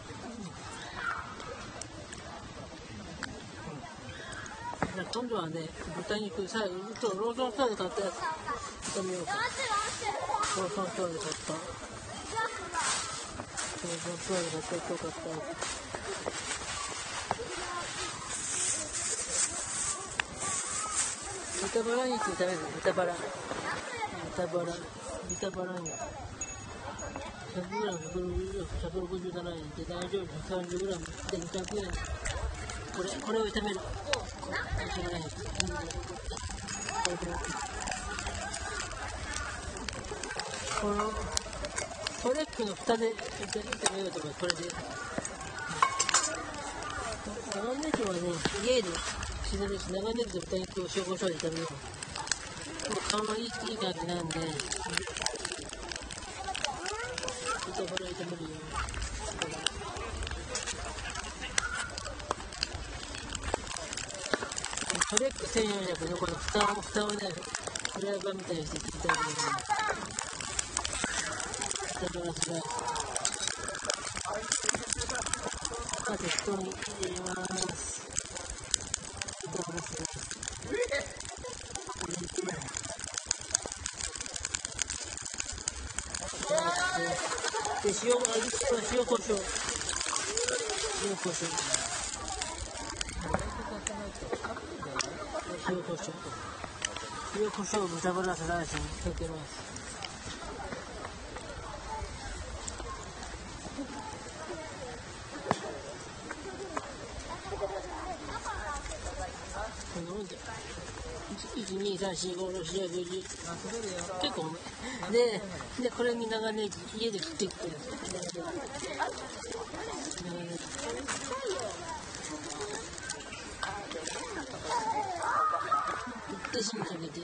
Speaker 3: 今度はね、豚肉、最後、ローソンストアで買ったやつ、炒めようか。ローソンストアで買った。ローソンストアで買った、今日買った。豚バラ肉食べる、豚バラ肉。100g167円で大丈夫、130g で200円。これを炒める。このトレックの蓋で炒めようと思う。これで長ネギはね、家で長ネギと豚肉を塩コショウで炒めよう。顔がいい感じなんで豚バラ炒めるよ。トレック1400のこの蓋をね、フライパンみたいにして作ったりとかね。豚バラスライス。適当に入れます。豚バラスライス。で、塩コショウ。塩コショウを豚バラスライスにかけます。こんなもんじゃ。1、2、3、4、5、6、7、8、9、10。結構多い。で、これに長ネギ、家で切ってきてる。で、火にかけて。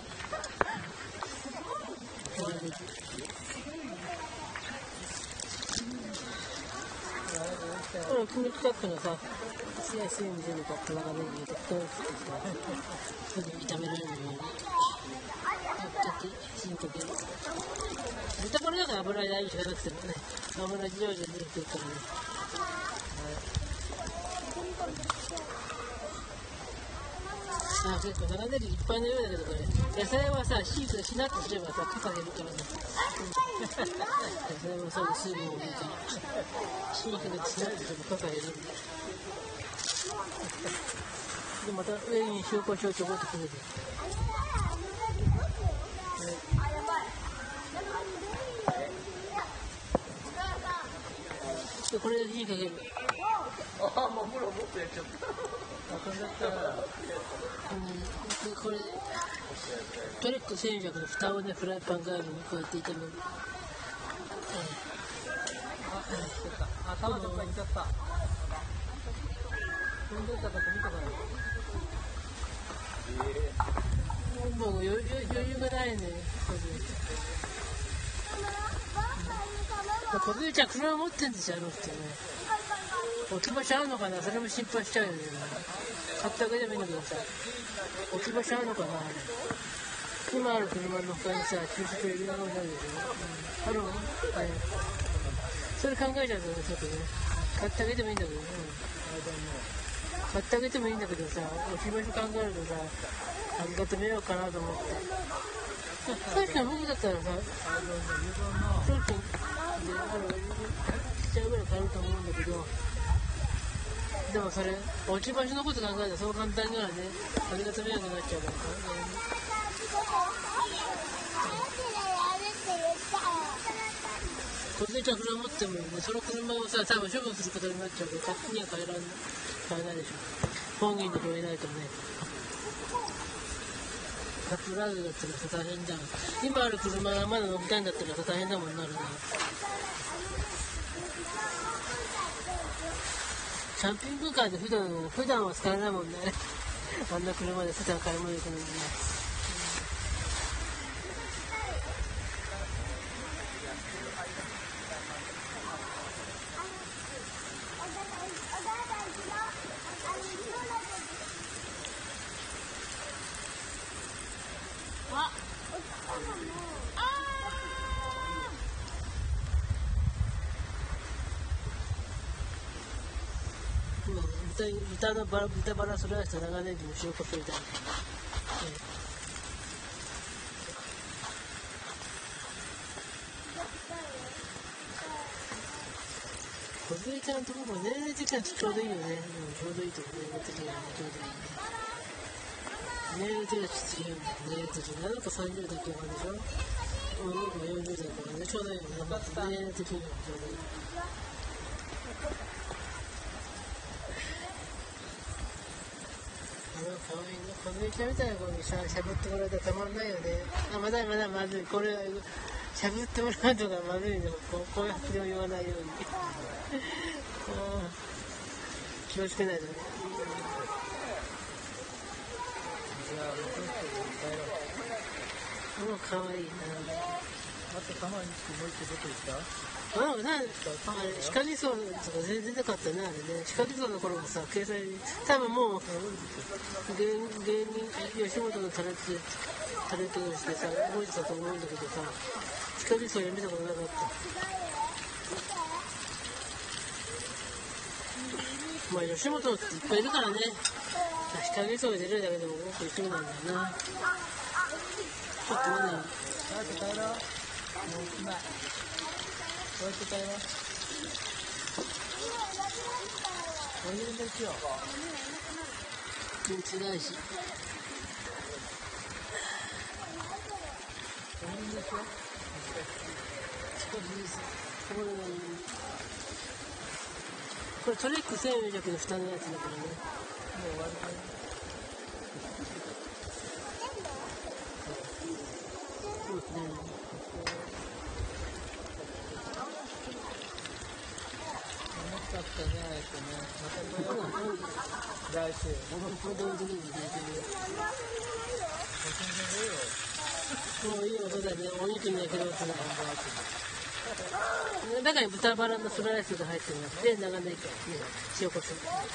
Speaker 3: これ、キムチカップのさ、スライスに見せると長ネギを適当に切ってさ、炒められるように。火にかける。豚バラだから油大事じゃなくてもね、油じわじわ出てくるからね。結構長ネギいっぱいのようだけど、これ野菜はさ、しなっとすればさ、かけるからね。野菜はさ、水分を入れたらしなっとすればかけるんで。で、また上に塩コショウちょこっとかけて。で、これで火にかける。
Speaker 4: もうプロもっとやっちゃった。
Speaker 3: これトレック1400の蓋をね、フライパン代わりにこうやって炒める。
Speaker 4: 頭どっか行っちゃった。飛んでったとこ見たから。
Speaker 3: もう余裕がないね。小杉ちゃん車持ってんでしょ、あの人ね。 置き場所あるのかな、それも心配しちゃうよね。買っただけでもいいんだけどさ、置き場所あるのかな、あれ。今ある車の他にさ、駐車場入れながらなるでしょ。あるの？それ考えちゃうとね、ちょっとね、買ってあげてもいいんだけどね。買ってあげてもいいんだけどさ、置き場所考えるとさ、あげ方迷惑かなと思って。確かに僕だったらさ、商品でちっちゃいぐらい買えると思うんだけど、でもそれ、置き場所のこと考えたらそう簡単にはね、あげ方迷惑になっちゃうからさ。小杉ちゃん車持ってもね、その車をさ、多分処分することになっちゃうから、勝手には買えないでしょ。本人に超えないとね。カップラードだったらさ、大変じゃん。今ある車がまだ乗りたいんだったらさ、大変だもんなるな。キャンピングカーで普段は使えないもんね。あんな車で普段買い物行くのにね。豚バラスライスと長ネギの塩コショウみたいな。小杉ちゃんと僕も年齢的にはちょうどいいよね。ちょうどいいと思う。年齢的にはちょうどいいね。年齢的にはちょっと違うんだよね。年齢的にはなんか30代後半でしょ。僕も40代後半でちょうどいいよね。年齢的にはちょうどいい。かわいいね。小杉ちゃんみたいな子にさ、しゃぶってもらうとたまんないよね。まだまずい。これ、しゃぶってもらうとかまずいの。こういう発言を言わないように。気をつけないとね。かわいいな。
Speaker 4: あと玉にしてもう一個どこ行った？
Speaker 3: 鹿木荘とか全然なかったね、あれね。鹿木荘の頃もさ、掲載、多分もう、芸人、吉本のタレントとしてさ、動いてたと思うんだけどさ、鹿木荘やめたことなかった。まあ、吉本っていっぱいいるからね。鹿木荘に出るだけでも多く一緒なんだよな。ちょっとまだいい。
Speaker 4: 帰ろう。もう来ない。こうやって帰ろう。お湯ですよ。
Speaker 3: 違うし。
Speaker 4: お湯ですよ。
Speaker 3: これトリック1400の蓋のやつだからね。
Speaker 4: もう終わりかな。
Speaker 3: そうですね。
Speaker 4: 楽しかったね、あえてね。また来よう。来週。
Speaker 3: もういい音だね。お肉に焼ける音だね。中に豚バラのスライスが入ってますで、長ネギ、塩コショウ。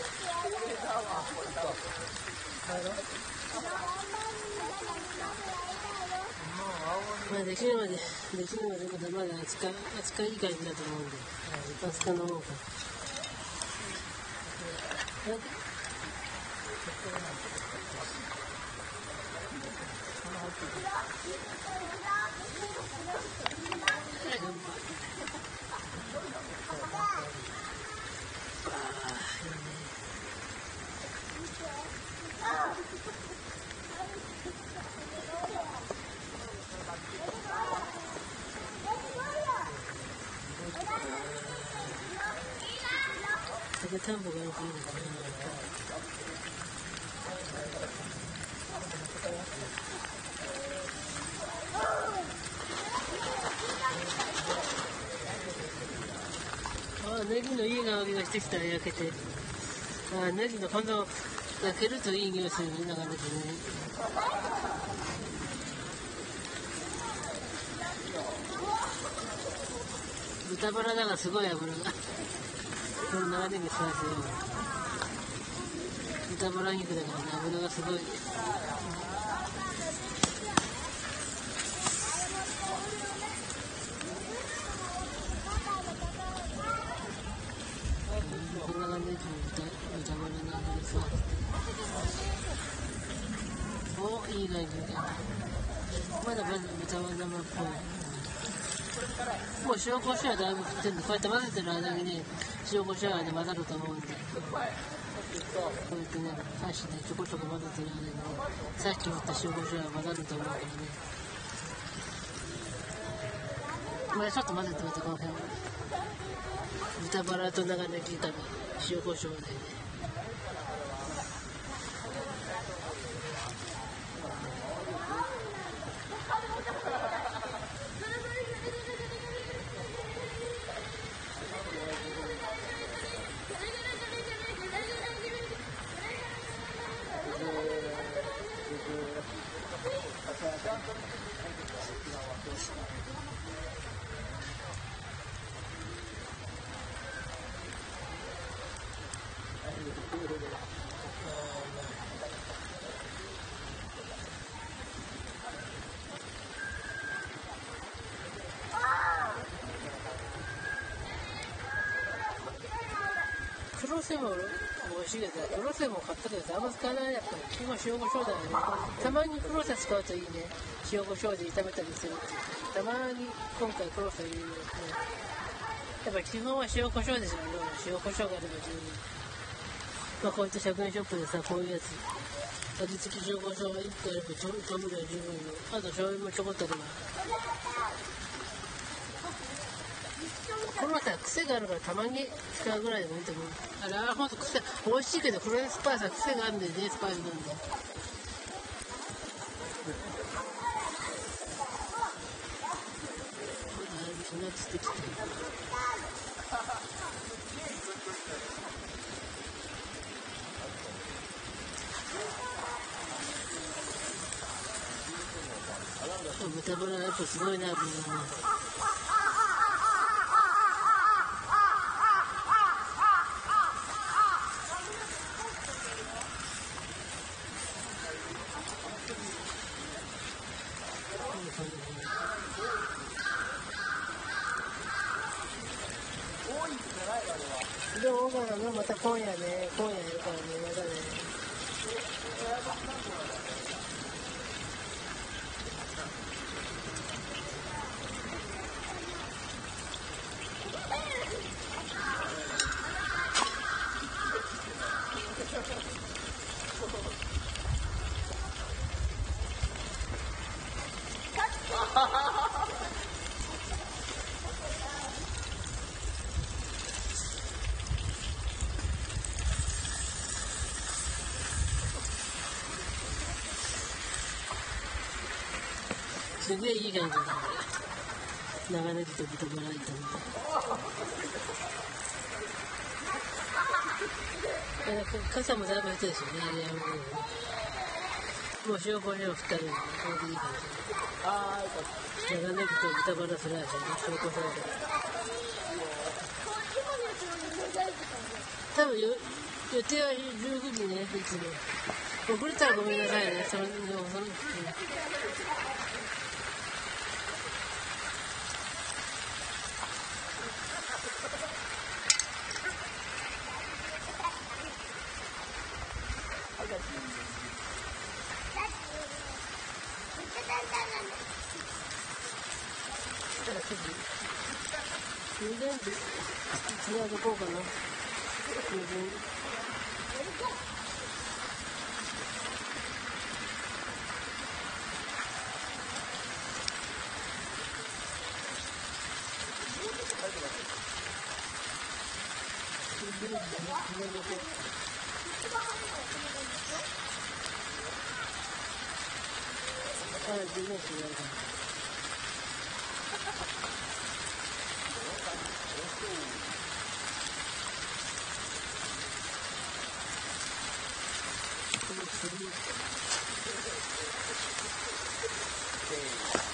Speaker 3: まあできるまでまだ扱い以外になると思うんで、扱いの方が。田んぼがよくいいのかな。ネギのいい香りがしてきたら焼けて、ネギの今度焼けるといい匂いするね、流れてね。豚バラだがすごい油が。 この長ネギスパイスよ。豚バラ肉だからね、油がすごい。こんな感じで豚バラの油ですわ。お、いい感じだ。まだ豚バラ生っぽい。もう塩コショウはだいぶ振ってるんで、こうやって混ぜてる間にね、塩コショウはね、混ざると思うんで、こうやってね、箸でちょこちょこ混ぜてる間にね、さっき振った塩コショウは混ざると思うからね。まあちょっと混ぜておいて、この辺は。豚バラと長ネギ炒め、塩コショウでね。黒瀬も美味しいけど、黒瀬も買ったけどあんま使わないやっぱり。今塩コショウだよね。たまに黒瀬使うといいね。塩コショウで炒めたりするっていう。たまに今回黒瀬入れるよね。やっぱり基本は塩コショウですよね。塩コショウがあれば十分。まあこういった100円ショップでさ、こういうやつ。味付き塩コショウが1個あれば食べるよ十分よ。あと醤油もちょこっとあれば。このさ、癖があるからたまに使うぐらいでもいいと思う。あれはほんと癖、美味しいけど黒スパイスは癖があるんでね、スパイスなんで。気がつってきて。豚バラやっぱすごいな、油が。でも、岡野のまた今夜ね、今夜やるからね、またね。すげえいい感じだね。長ネギと豚バラ炒め。傘もだいぶ減ったですよね、あれやるのね。もう塩コショウ振ったらいいね、これでいい感じ。長ネギと豚バラスライスね、塩コショウで。多分予定は19時ね、いつも。遅れたらごめんなさいね、次はどこかな。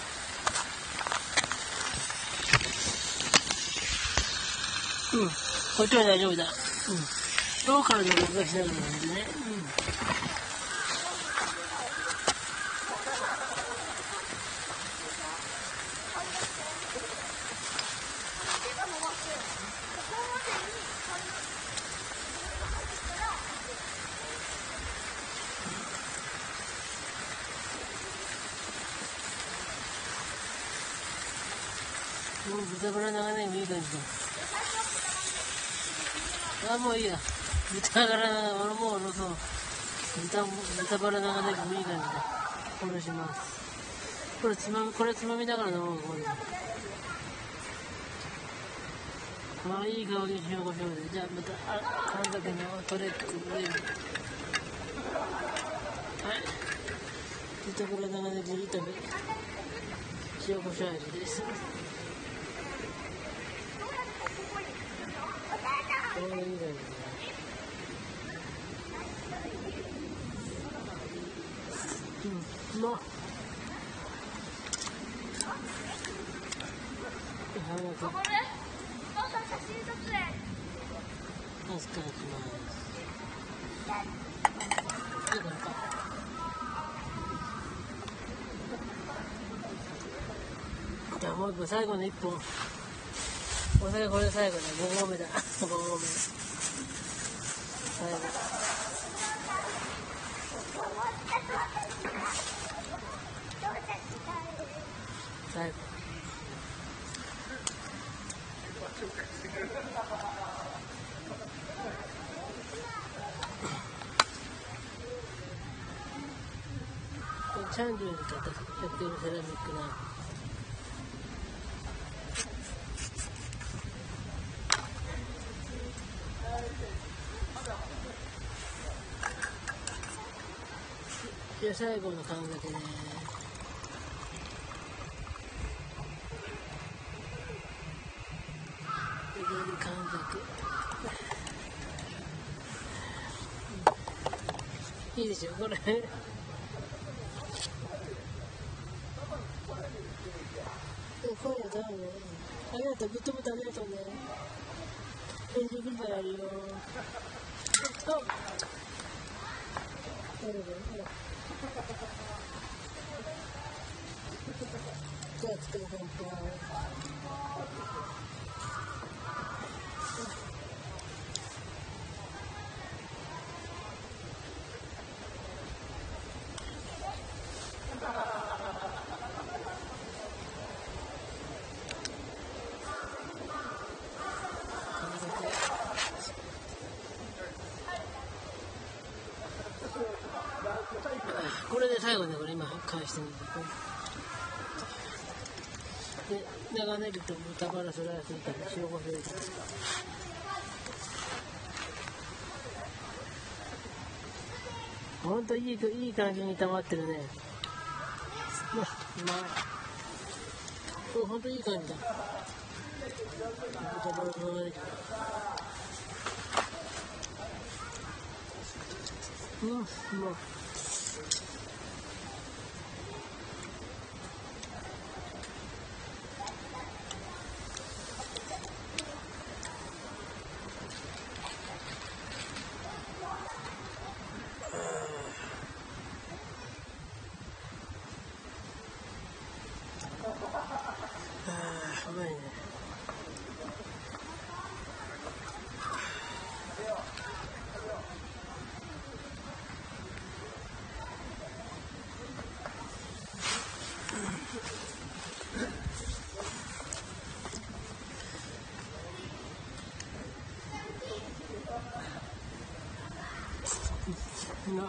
Speaker 3: うん。 こっちは大丈夫だ。ローカルで動かしながらなんでね。もう豚バラ長ネギもいい感じだ。あ、もういいや。豚バラ長ネギ、俺もうおろそう。豚バラ長ネギもいい感じでおろします。これつまみながら飲もう、これ。あ、いい香り、塩コショウで。じゃあまた、半酒のトレック上に。はい。豚バラ長ネギ炒め。塩コショウ味です。これいい感じだね。うまっ。マスカラします。じゃあもう一本、最後の一本。お酒これで最後だ。5合目だ。5合目。最後。最後。チャンジューにやってるセラミックな。じゃあ最後の缶だけね。缶だけ。いいでしょこれ。声を出るね。ありがとう、グッドボタンありがとうね。返事ぐらいあるよ。じゃあ、作る本当。これで最後ね、これ今返してみるで、長ネギと豚バラスライス炒め、塩コショウ炒め。ほんといい感じに炒まってるね。うまい。ほんといい感じだ。豚バラスライス。うまい。うまいね。No.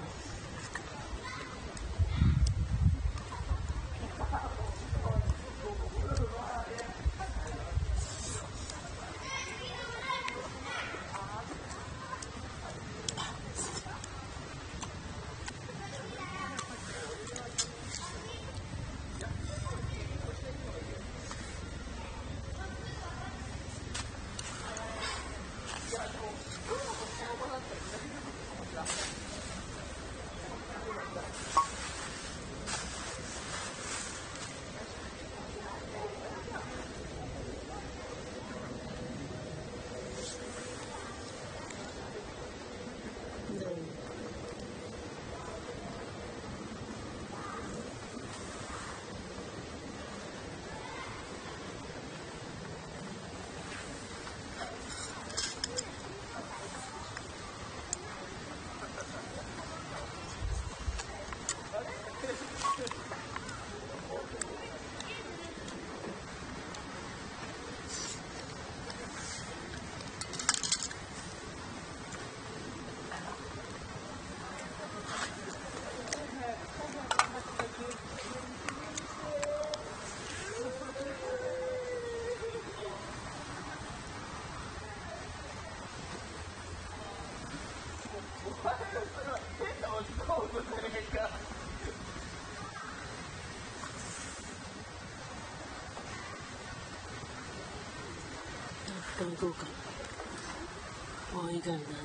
Speaker 3: うか。おいい感じだね。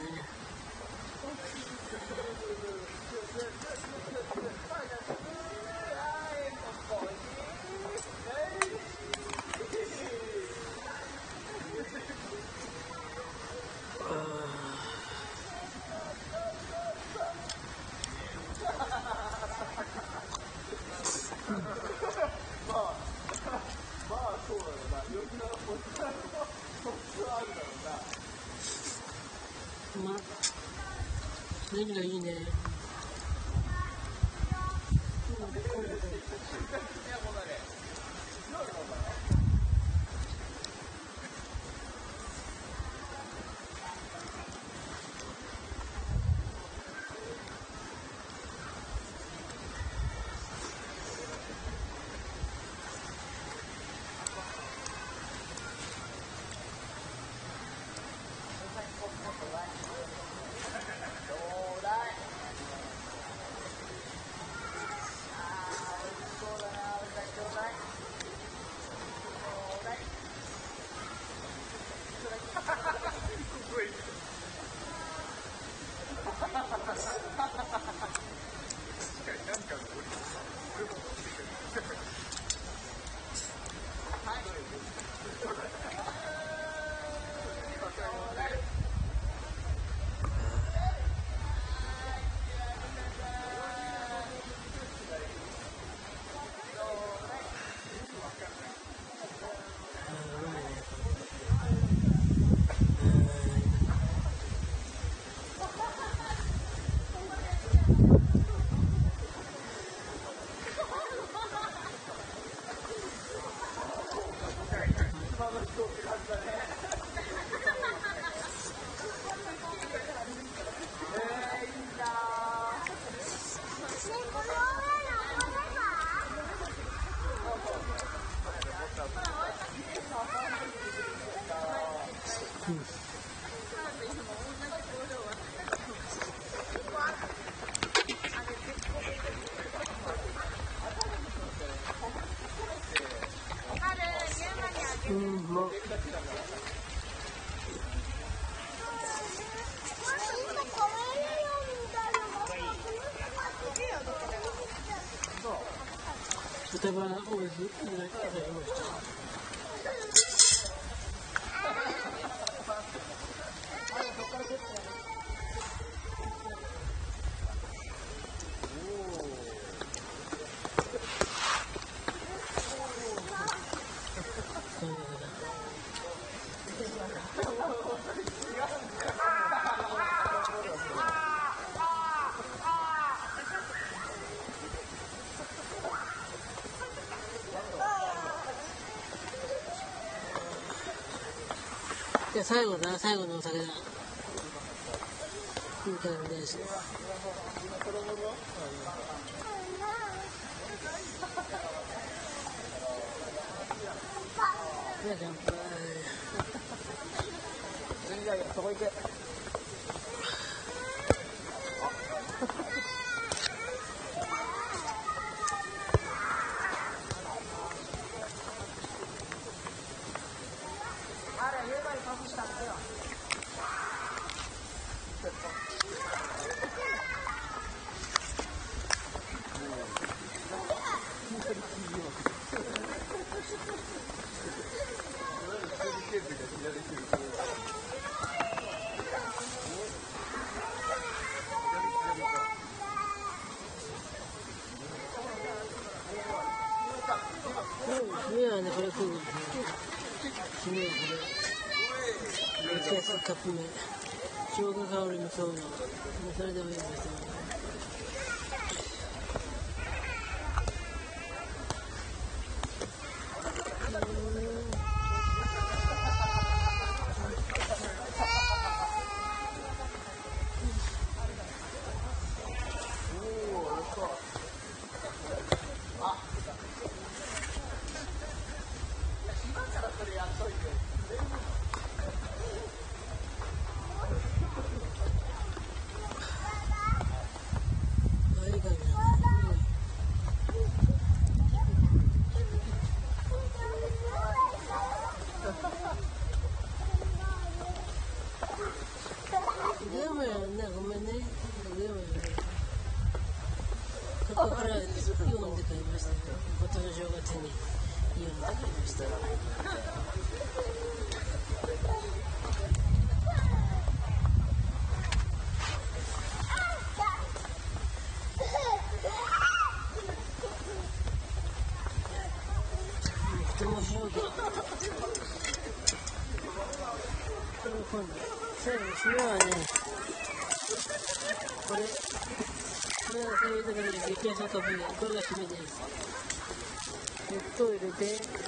Speaker 3: ネギがいいね。もう豚バラおいしい。じゃあ最後だ、最後のお酒だ。いい感じです。じゃあ乾杯。
Speaker 4: そこ行け。
Speaker 3: 次はね、これ食う。次はこれ。激安カップ麺。生姜香りのそうめん。もうそれでもいいんですよ。 よね、ごめんね。ここからイオンで買いましたよ。今年の正月にイオンで買いました。とても広い。今度最後の締めはね、これがそういうところで激安カフェ、これが締めです。熱湯を入れて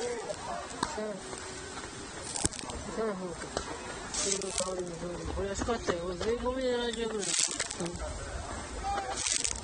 Speaker 3: 3分か。それの香りの風味、これ安かったよ。税込みで70円ぐらい。